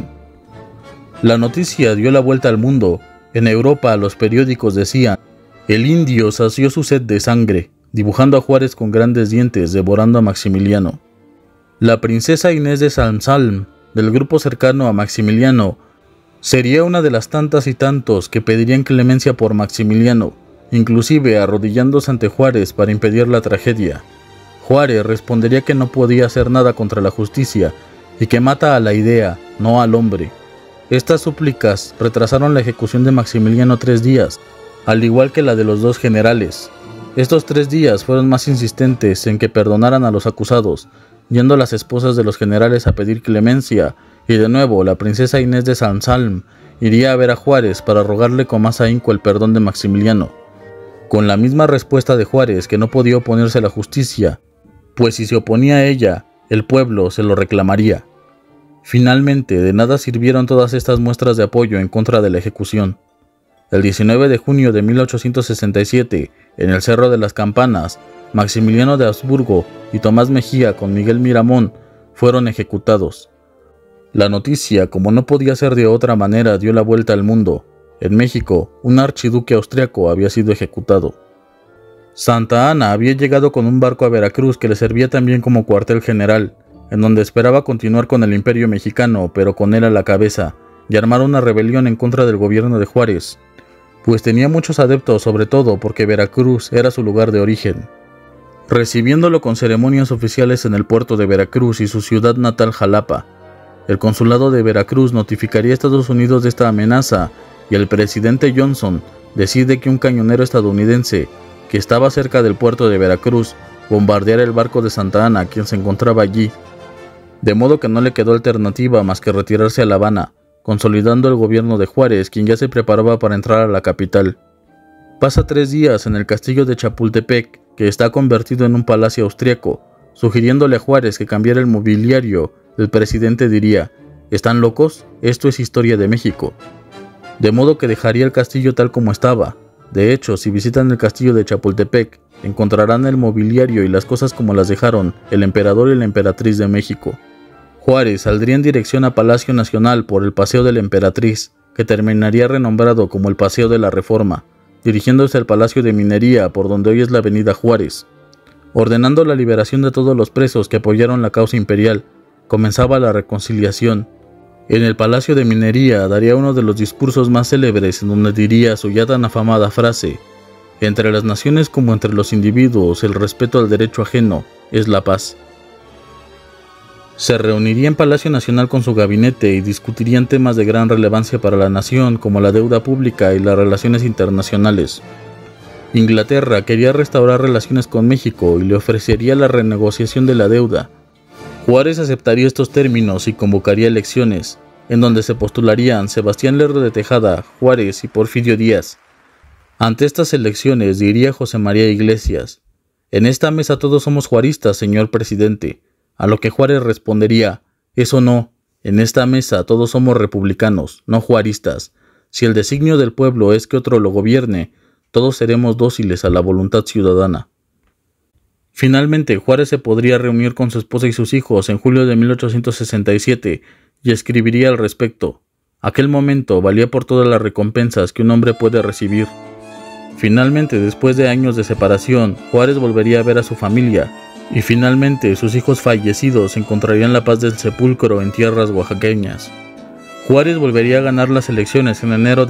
La noticia dio la vuelta al mundo. En Europa los periódicos decían: el indio sació su sed de sangre, dibujando a Juárez con grandes dientes devorando a Maximiliano. La princesa Inés de Salm-Salm, del grupo cercano a Maximiliano, sería una de las tantas y tantos que pedirían clemencia por Maximiliano, inclusive arrodillándose ante Juárez para impedir la tragedia. Juárez respondería que no podía hacer nada contra la justicia y que mata a la idea, no al hombre. Estas súplicas retrasaron la ejecución de Maximiliano 3 días, al igual que la de los 2 generales. Estos 3 días fueron más insistentes en que perdonaran a los acusados, yendo las esposas de los generales a pedir clemencia, y de nuevo la princesa Inés de Salm-Salm iría a ver a Juárez para rogarle con más ahínco el perdón de Maximiliano, con la misma respuesta de Juárez que no podía oponerse a la justicia, pues si se oponía a ella, el pueblo se lo reclamaría. Finalmente, de nada sirvieron todas estas muestras de apoyo en contra de la ejecución. El 19 de junio de 1867, en el Cerro de las Campanas, Maximiliano de Habsburgo y Tomás Mejía con Miguel Miramón fueron ejecutados. La noticia, como no podía ser de otra manera, dio la vuelta al mundo. En México, un archiduque austriaco había sido ejecutado. Santa Anna había llegado con un barco a Veracruz que le servía también como cuartel general, en donde esperaba continuar con el imperio mexicano, pero con él a la cabeza, y armar una rebelión en contra del gobierno de Juárez, pues tenía muchos adeptos, sobre todo porque Veracruz era su lugar de origen. Recibiéndolo con ceremonias oficiales en el puerto de Veracruz y su ciudad natal Jalapa, el consulado de Veracruz notificaría a Estados Unidos de esta amenaza y el presidente Johnson decide que un cañonero estadounidense que estaba cerca del puerto de Veracruz bombardeara el barco de Santa Anna, quien se encontraba allí, de modo que no le quedó alternativa más que retirarse a La Habana, consolidando el gobierno de Juárez, quien ya se preparaba para entrar a la capital. Pasa 3 días en el castillo de Chapultepec, que está convertido en un palacio austriaco. Sugiriéndole a Juárez que cambiara el mobiliario, el presidente diría: ¿están locos? Esto es historia de México. De modo que dejaría el castillo tal como estaba. De hecho, si visitan el castillo de Chapultepec, encontrarán el mobiliario y las cosas como las dejaron el emperador y la emperatriz de México. Juárez saldría en dirección a Palacio Nacional por el Paseo de la Emperatriz, que terminaría renombrado como el Paseo de la Reforma, dirigiéndose al Palacio de Minería, por donde hoy es la Avenida Juárez. Ordenando la liberación de todos los presos que apoyaron la causa imperial, comenzaba la reconciliación. En el Palacio de Minería daría uno de los discursos más célebres, en donde diría su ya tan afamada frase: entre las naciones como entre los individuos, el respeto al derecho ajeno es la paz. Se reuniría en Palacio Nacional con su gabinete y discutirían temas de gran relevancia para la nación, como la deuda pública y las relaciones internacionales. Inglaterra quería restaurar relaciones con México y le ofrecería la renegociación de la deuda. Juárez aceptaría estos términos y convocaría elecciones, en donde se postularían Sebastián Lerdo de Tejada, Juárez y Porfirio Díaz. Ante estas elecciones diría José María Iglesias: en esta mesa todos somos juaristas, señor presidente. A lo que Juárez respondería: eso no, en esta mesa todos somos republicanos, no juaristas. Si el designio del pueblo es que otro lo gobierne, todos seremos dóciles a la voluntad ciudadana. Finalmente, Juárez se podría reunir con su esposa y sus hijos en julio de 1867 y escribiría al respecto: aquel momento valía por todas las recompensas que un hombre puede recibir. Finalmente, después de años de separación, Juárez volvería a ver a su familia, y finalmente sus hijos fallecidos encontrarían la paz del sepulcro en tierras oaxaqueñas. Juárez volvería a ganar las elecciones en enero de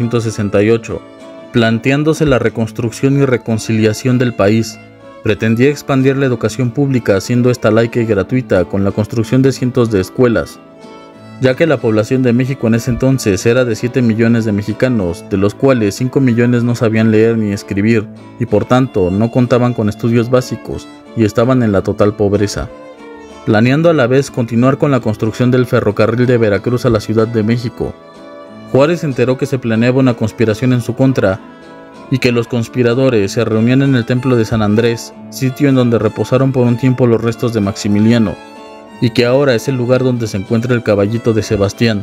1868, planteándose la reconstrucción y reconciliación del país. Pretendía expandir la educación pública, haciendo esta laica y gratuita, con la construcción de cientos de escuelas, ya que la población de México en ese entonces era de 7 millones de mexicanos, de los cuales 5 millones no sabían leer ni escribir, y por tanto no contaban con estudios básicos y estaban en la total pobreza. Planeando a la vez continuar con la construcción del ferrocarril de Veracruz a la Ciudad de México, Juárez enteró que se planeaba una conspiración en su contra y que los conspiradores se reunían en el templo de San Andrés, sitio en donde reposaron por un tiempo los restos de Maximiliano, y que ahora es el lugar donde se encuentra el caballito de Sebastián.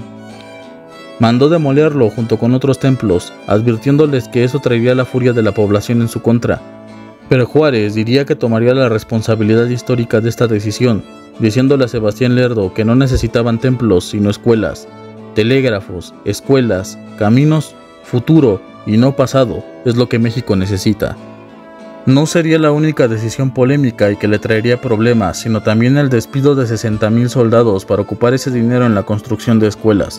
Mandó demolerlo junto con otros templos, advirtiéndoles que eso traería la furia de la población en su contra. Pero Juárez diría que tomaría la responsabilidad histórica de esta decisión, diciéndole a Sebastián Lerdo que no necesitaban templos sino escuelas, telégrafos, escuelas, caminos, futuro y no pasado es lo que México necesita. No sería la única decisión polémica y que le traería problemas, sino también el despido de 60,000 soldados para ocupar ese dinero en la construcción de escuelas.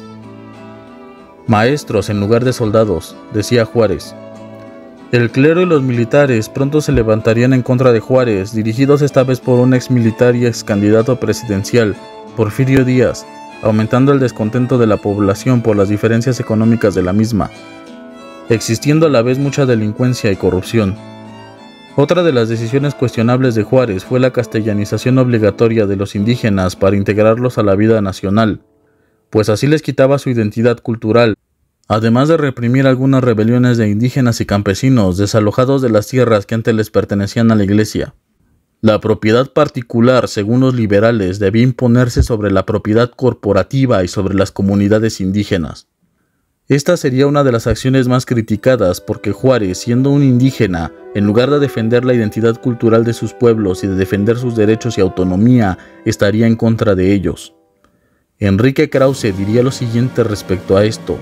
Maestros en lugar de soldados, decía Juárez. El clero y los militares pronto se levantarían en contra de Juárez, dirigidos esta vez por un ex militar y ex candidato presidencial, Porfirio Díaz, aumentando el descontento de la población por las diferencias económicas de la misma, existiendo a la vez mucha delincuencia y corrupción. Otra de las decisiones cuestionables de Juárez fue la castellanización obligatoria de los indígenas para integrarlos a la vida nacional, pues así les quitaba su identidad cultural, además de reprimir algunas rebeliones de indígenas y campesinos desalojados de las tierras que antes les pertenecían a la Iglesia. La propiedad particular, según los liberales, debía imponerse sobre la propiedad corporativa y sobre las comunidades indígenas. Esta sería una de las acciones más criticadas porque Juárez, siendo un indígena, en lugar de defender la identidad cultural de sus pueblos y de defender sus derechos y autonomía, estaría en contra de ellos. Enrique Krause diría lo siguiente respecto a esto.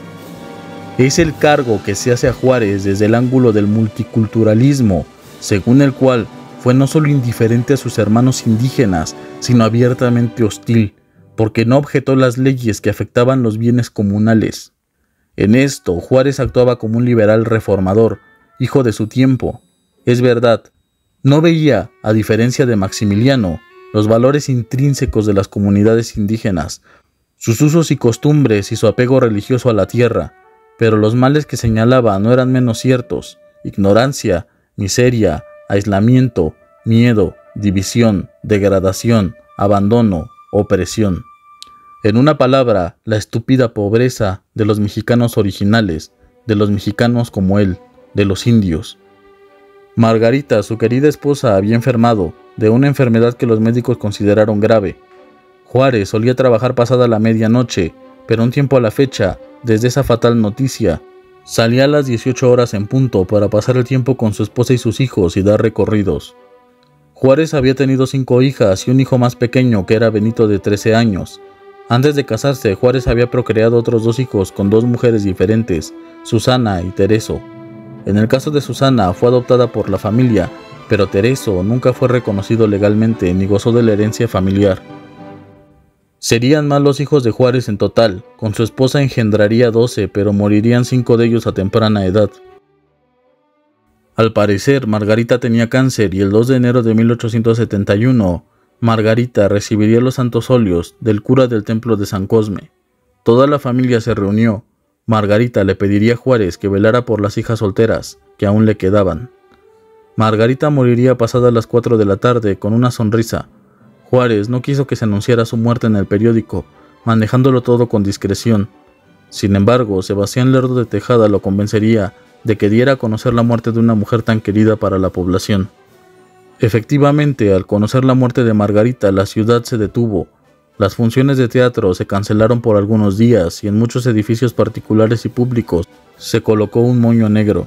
Es el cargo que se hace a Juárez desde el ángulo del multiculturalismo, según el cual fue no solo indiferente a sus hermanos indígenas, sino abiertamente hostil, porque no objetó las leyes que afectaban los bienes comunales. En esto, Juárez actuaba como un liberal reformador, hijo de su tiempo. Es verdad, no veía, a diferencia de Maximiliano, los valores intrínsecos de las comunidades indígenas, sus usos y costumbres y su apego religioso a la tierra, pero los males que señalaba no eran menos ciertos: ignorancia, miseria, aislamiento, miedo, división, degradación, abandono, opresión. En una palabra, la estúpida pobreza de los mexicanos originales, de los mexicanos como él, de los indios. Margarita, su querida esposa, había enfermado de una enfermedad que los médicos consideraron grave. Juárez solía trabajar pasada la medianoche, pero un tiempo a la fecha, desde esa fatal noticia, salía a las 18 horas en punto para pasar el tiempo con su esposa y sus hijos y dar recorridos. Juárez había tenido 5 hijas y un hijo más pequeño que era Benito de 13 años. Antes de casarse, Juárez había procreado otros 2 hijos con 2 mujeres diferentes, Susana y Tereso. En el caso de Susana, fue adoptada por la familia, pero Tereso nunca fue reconocido legalmente ni gozó de la herencia familiar. Serían más los hijos de Juárez en total, con su esposa engendraría 12, pero morirían 5 de ellos a temprana edad. Al parecer, Margarita tenía cáncer y el 2 de enero de 1871, Margarita recibiría los santos óleos del cura del templo de San Cosme. Toda la familia se reunió. Margarita le pediría a Juárez que velara por las hijas solteras, que aún le quedaban. Margarita moriría pasadas las 4 de la tarde con una sonrisa. Juárez no quiso que se anunciara su muerte en el periódico, manejándolo todo con discreción. Sin embargo, Sebastián Lerdo de Tejada lo convencería de que diera a conocer la muerte de una mujer tan querida para la población. Efectivamente, al conocer la muerte de Margarita, la ciudad se detuvo. Las funciones de teatro se cancelaron por algunos días y en muchos edificios particulares y públicos se colocó un moño negro.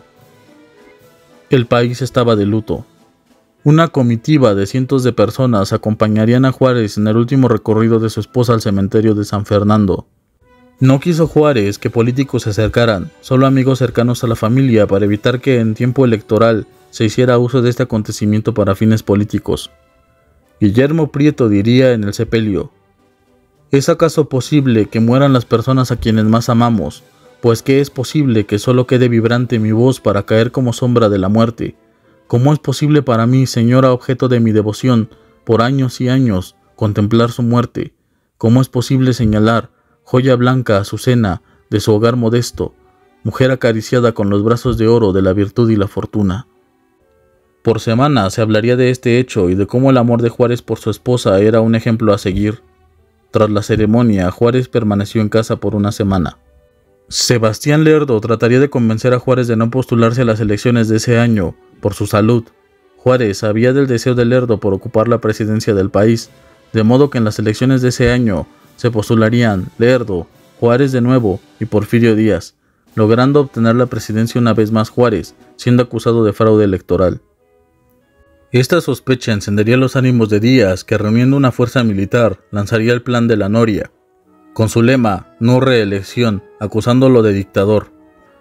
El país estaba de luto. Una comitiva de cientos de personas acompañarían a Juárez en el último recorrido de su esposa al cementerio de San Fernando. No quiso Juárez que políticos se acercaran, solo amigos cercanos a la familia, para evitar que en tiempo electoral se hiciera uso de este acontecimiento para fines políticos. Guillermo Prieto diría en el sepelio: ¿es acaso posible que mueran las personas a quienes más amamos? Pues que es posible que solo quede vibrante mi voz para caer como sombra de la muerte. ¿Cómo es posible para mí, señora objeto de mi devoción, por años y años, contemplar su muerte? ¿Cómo es posible señalar, joya blanca Azucena, de su hogar modesto, mujer acariciada con los brazos de oro de la virtud y la fortuna? Por semana se hablaría de este hecho y de cómo el amor de Juárez por su esposa era un ejemplo a seguir. Tras la ceremonia, Juárez permaneció en casa por una semana. Sebastián Lerdo trataría de convencer a Juárez de no postularse a las elecciones de ese año, por su salud. Juárez sabía del deseo de Lerdo por ocupar la presidencia del país, de modo que en las elecciones de ese año se postularían Lerdo, Juárez de nuevo y Porfirio Díaz, logrando obtener la presidencia una vez más Juárez, siendo acusado de fraude electoral. Esta sospecha encendería los ánimos de Díaz, que reuniendo una fuerza militar lanzaría el Plan de la Noria, con su lema, no reelección, acusándolo de dictador.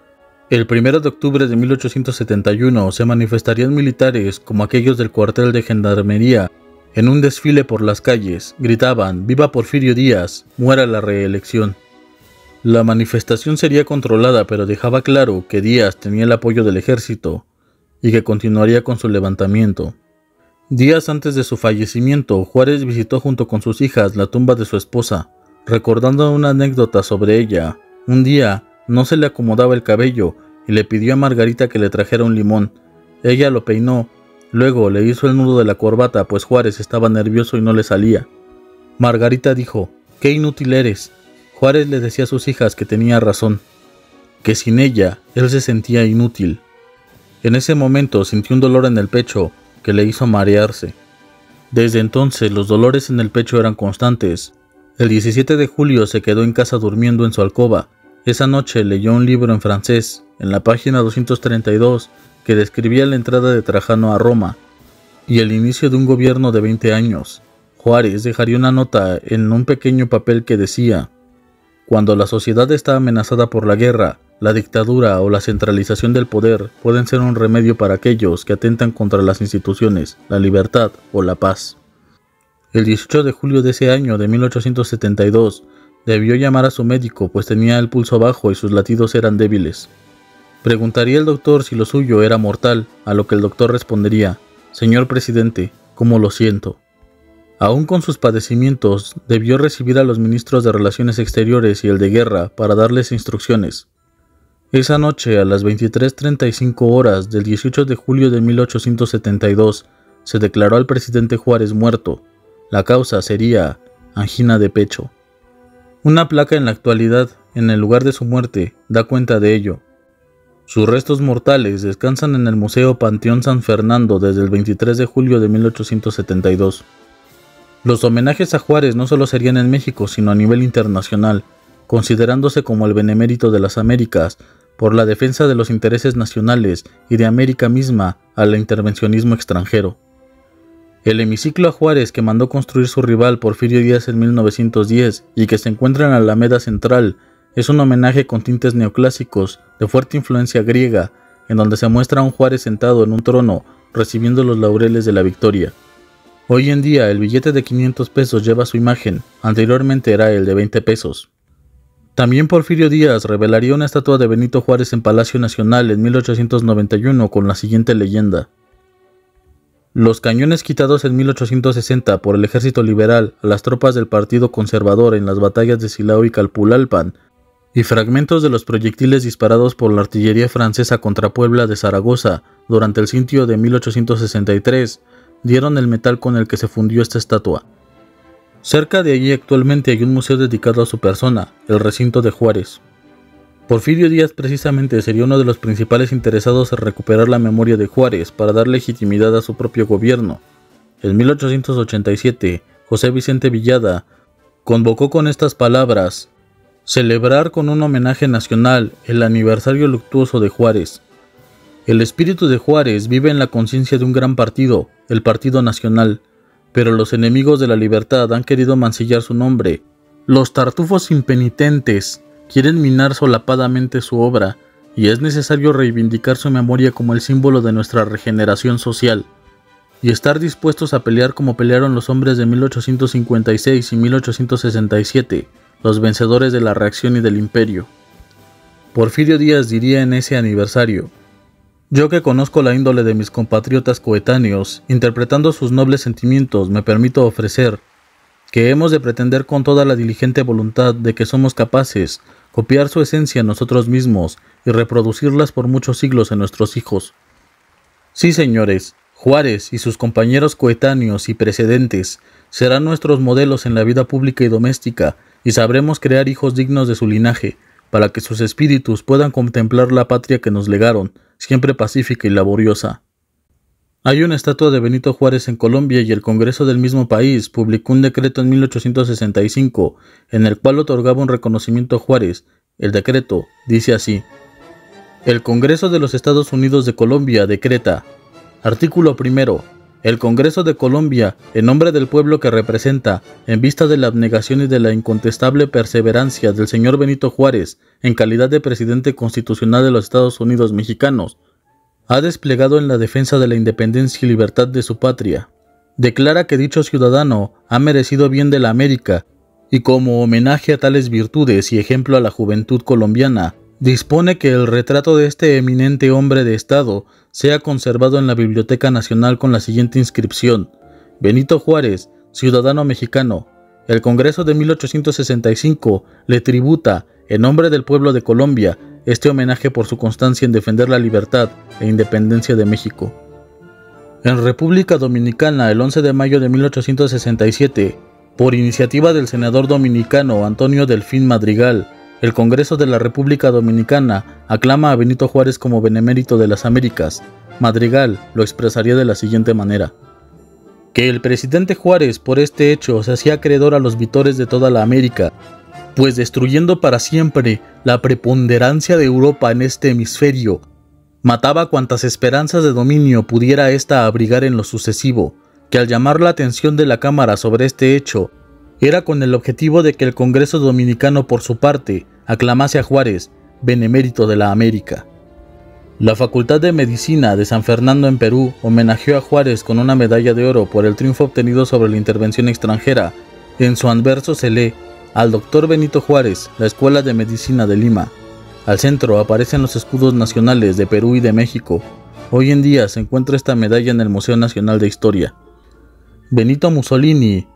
El 1 de octubre de 1871 se manifestarían militares como aquellos del cuartel de gendarmería. En un desfile por las calles, gritaban «¡Viva Porfirio Díaz! ¡Muera la reelección!». La manifestación sería controlada, pero dejaba claro que Díaz tenía el apoyo del ejército y que continuaría con su levantamiento. Días antes de su fallecimiento, Juárez visitó junto con sus hijas la tumba de su esposa, recordando una anécdota sobre ella. Un día, no se le acomodaba el cabello y le pidió a Margarita que le trajera un limón. Ella lo peinó, luego le hizo el nudo de la corbata, pues Juárez estaba nervioso y no le salía. Margarita dijo: «¡Qué inútil eres!». Juárez le decía a sus hijas que tenía razón, que sin ella él se sentía inútil. En ese momento sintió un dolor en el pecho que le hizo marearse. Desde entonces los dolores en el pecho eran constantes. El 17 de julio se quedó en casa durmiendo en su alcoba. Esa noche leyó un libro en francés, en la página 232, que describía la entrada de Trajano a Roma y el inicio de un gobierno de 20 años. Juárez dejaría una nota en un pequeño papel que decía: «Cuando la sociedad está amenazada por la guerra, la dictadura o la centralización del poder pueden ser un remedio para aquellos que atentan contra las instituciones, la libertad o la paz». El 18 de julio de ese año de 1872, debió llamar a su médico, pues tenía el pulso bajo y sus latidos eran débiles. Preguntaría al doctor si lo suyo era mortal, a lo que el doctor respondería: «Señor presidente, ¿cómo lo siento?». Aún con sus padecimientos, debió recibir a los ministros de Relaciones Exteriores y el de Guerra para darles instrucciones. Esa noche, a las 23:35 horas del 18 de julio de 1872, se declaró al presidente Juárez muerto. La causa sería angina de pecho. Una placa en la actualidad, en el lugar de su muerte, da cuenta de ello. Sus restos mortales descansan en el Museo Panteón San Fernando desde el 23 de julio de 1872. Los homenajes a Juárez no solo serían en México, sino a nivel internacional, considerándose como el benemérito de las Américas por la defensa de los intereses nacionales y de América misma al intervencionismo extranjero. El hemiciclo a Juárez que mandó construir su rival Porfirio Díaz en 1910 y que se encuentra en la Alameda Central es un homenaje con tintes neoclásicos de fuerte influencia griega, en donde se muestra a un Juárez sentado en un trono recibiendo los laureles de la victoria. Hoy en día el billete de 500 pesos lleva su imagen, anteriormente era el de 20 pesos. También Porfirio Díaz revelaría una estatua de Benito Juárez en Palacio Nacional en 1891 con la siguiente leyenda: «Los cañones quitados en 1860 por el ejército liberal a las tropas del Partido Conservador en las batallas de Silao y Calpulalpan, y fragmentos de los proyectiles disparados por la artillería francesa contra Puebla de Zaragoza durante el sitio de 1863, dieron el metal con el que se fundió esta estatua». Cerca de allí actualmente hay un museo dedicado a su persona, el recinto de Juárez. Porfirio Díaz precisamente sería uno de los principales interesados en recuperar la memoria de Juárez para dar legitimidad a su propio gobierno. En 1887, José Vicente Villada convocó con estas palabras: «Celebrar con un homenaje nacional el aniversario luctuoso de Juárez». El espíritu de Juárez vive en la conciencia de un gran partido, el Partido Nacional, pero los enemigos de la libertad han querido mancillar su nombre. Los tartufos impenitentes quieren minar solapadamente su obra, y es necesario reivindicar su memoria como el símbolo de nuestra regeneración social, y estar dispuestos a pelear como pelearon los hombres de 1856 y 1867, los vencedores de la reacción y del imperio. Porfirio Díaz diría en ese aniversario: «Yo que conozco la índole de mis compatriotas coetáneos, interpretando sus nobles sentimientos, me permito ofrecer que hemos de pretender con toda la diligente voluntad de que somos capaces copiar su esencia en nosotros mismos y reproducirlas por muchos siglos en nuestros hijos. Sí, señores, Juárez y sus compañeros coetáneos y precedentes serán nuestros modelos en la vida pública y doméstica, y sabremos crear hijos dignos de su linaje, para que sus espíritus puedan contemplar la patria que nos legaron, siempre pacífica y laboriosa». Hay una estatua de Benito Juárez en Colombia y el Congreso del mismo país publicó un decreto en 1865 en el cual otorgaba un reconocimiento a Juárez. El decreto dice así: «El Congreso de los Estados Unidos de Colombia decreta: Artículo 1. El Congreso de Colombia, en nombre del pueblo que representa, en vista de la abnegación y de la incontestable perseverancia del señor Benito Juárez, en calidad de presidente constitucional de los Estados Unidos mexicanos, ha desplegado en la defensa de la independencia y libertad de su patria. Declara que dicho ciudadano ha merecido bien de la América, y como homenaje a tales virtudes y ejemplo a la juventud colombiana, dispone que el retrato de este eminente hombre de Estado sea conservado en la Biblioteca Nacional con la siguiente inscripción: Benito Juárez, ciudadano mexicano. El Congreso de 1865 le tributa, en nombre del pueblo de Colombia, este homenaje por su constancia en defender la libertad e independencia de México. En República Dominicana, el 11 de mayo de 1867, por iniciativa del senador dominicano Antonio Delfín Madrigal, el Congreso de la República Dominicana aclama a Benito Juárez como benemérito de las Américas. Madrigal lo expresaría de la siguiente manera: que el presidente Juárez por este hecho se hacía acreedor a los vitores de toda la América, pues destruyendo para siempre la preponderancia de Europa en este hemisferio, mataba cuantas esperanzas de dominio pudiera ésta abrigar en lo sucesivo, que al llamar la atención de la Cámara sobre este hecho, era con el objetivo de que el Congreso Dominicano por su parte aclamase a Juárez benemérito de la América. La Facultad de Medicina de San Fernando en Perú homenajeó a Juárez con una medalla de oro por el triunfo obtenido sobre la intervención extranjera. En su anverso se lee: al Dr. Benito Juárez, la Escuela de Medicina de Lima. Al centro aparecen los escudos nacionales de Perú y de México. Hoy en día se encuentra esta medalla en el Museo Nacional de Historia. Benito Mussolini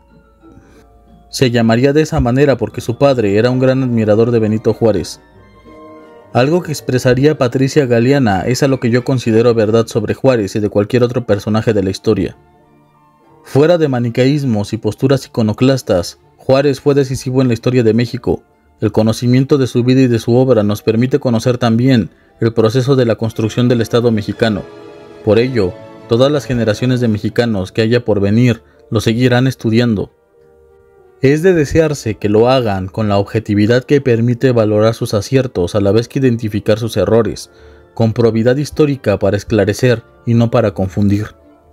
se llamaría de esa manera porque su padre era un gran admirador de Benito Juárez. Algo que expresaría Patricia Galeana es a lo que yo considero verdad sobre Juárez y de cualquier otro personaje de la historia. Fuera de maniqueísmos y posturas iconoclastas, Juárez fue decisivo en la historia de México. El conocimiento de su vida y de su obra nos permite conocer también el proceso de la construcción del Estado mexicano. Por ello, todas las generaciones de mexicanos que haya por venir lo seguirán estudiando. Es de desearse que lo hagan con la objetividad que permite valorar sus aciertos a la vez que identificar sus errores, con probidad histórica para esclarecer y no para confundir.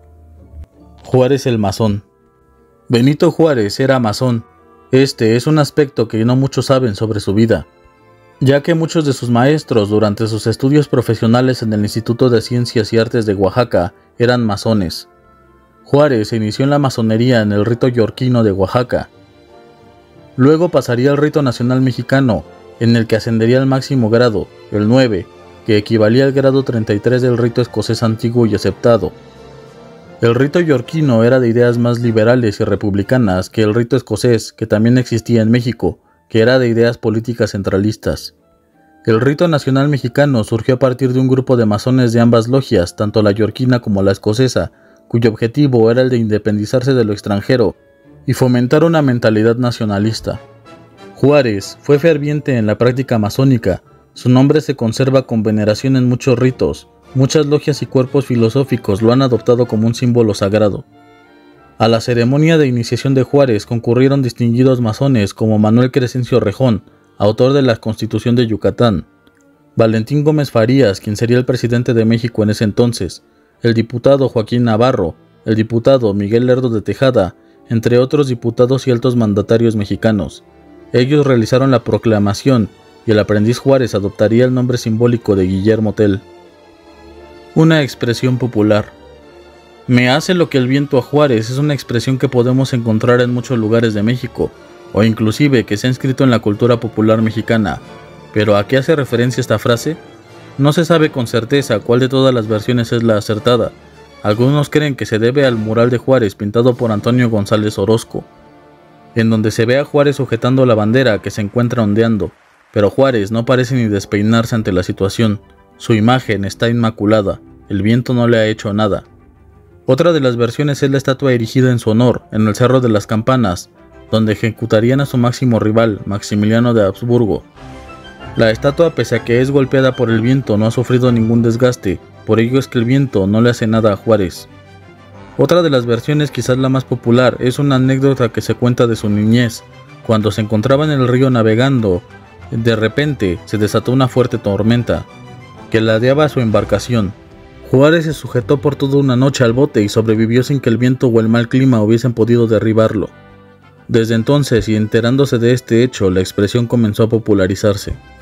Juárez el masón. Benito Juárez era masón. Este es un aspecto que no muchos saben sobre su vida, ya que muchos de sus maestros durante sus estudios profesionales en el Instituto de Ciencias y Artes de Oaxaca eran masones. Juárez se inició en la masonería en el rito yorquino de Oaxaca. Luego pasaría al rito nacional mexicano, en el que ascendería al máximo grado, el 9, que equivalía al grado 33 del rito escocés antiguo y aceptado. El rito yorquino era de ideas más liberales y republicanas que el rito escocés, que también existía en México, que era de ideas políticas centralistas. El rito nacional mexicano surgió a partir de un grupo de masones de ambas logias, tanto la yorquina como la escocesa, cuyo objetivo era el de independizarse de lo extranjero y fomentar una mentalidad nacionalista. Juárez fue ferviente en la práctica masónica. Su nombre se conserva con veneración en muchos ritos. Muchas logias y cuerpos filosóficos lo han adoptado como un símbolo sagrado. A la ceremonia de iniciación de Juárez concurrieron distinguidos masones como Manuel Crescencio Rejón, autor de la Constitución de Yucatán, Valentín Gómez Farías, quien sería el presidente de México en ese entonces, el diputado Joaquín Navarro, el diputado Miguel Lerdo de Tejada, entre otros diputados y altos mandatarios mexicanos. Ellos realizaron la proclamación y el aprendiz Juárez adoptaría el nombre simbólico de Guillermo Tell. Una expresión popular. Me hace lo que el viento a Juárez es una expresión que podemos encontrar en muchos lugares de México, o inclusive que se ha inscrito en la cultura popular mexicana. ¿Pero a qué hace referencia esta frase? No se sabe con certeza cuál de todas las versiones es la acertada. Algunos creen que se debe al mural de Juárez pintado por Antonio González Orozco, en donde se ve a Juárez sujetando la bandera que se encuentra ondeando, pero Juárez no parece ni despeinarse ante la situación. Su imagen está inmaculada, el viento no le ha hecho nada. Otra de las versiones es la estatua erigida en su honor, en el Cerro de las Campanas, donde ejecutarían a su máximo rival, Maximiliano de Habsburgo. La estatua, pese a que es golpeada por el viento, no ha sufrido ningún desgaste, por ello es que el viento no le hace nada a Juárez. Otra de las versiones, quizás la más popular, es una anécdota que se cuenta de su niñez. Cuando se encontraba en el río navegando, de repente se desató una fuerte tormenta que ladeaba su embarcación. Juárez se sujetó por toda una noche al bote y sobrevivió sin que el viento o el mal clima hubiesen podido derribarlo. Desde entonces, y enterándose de este hecho, la expresión comenzó a popularizarse.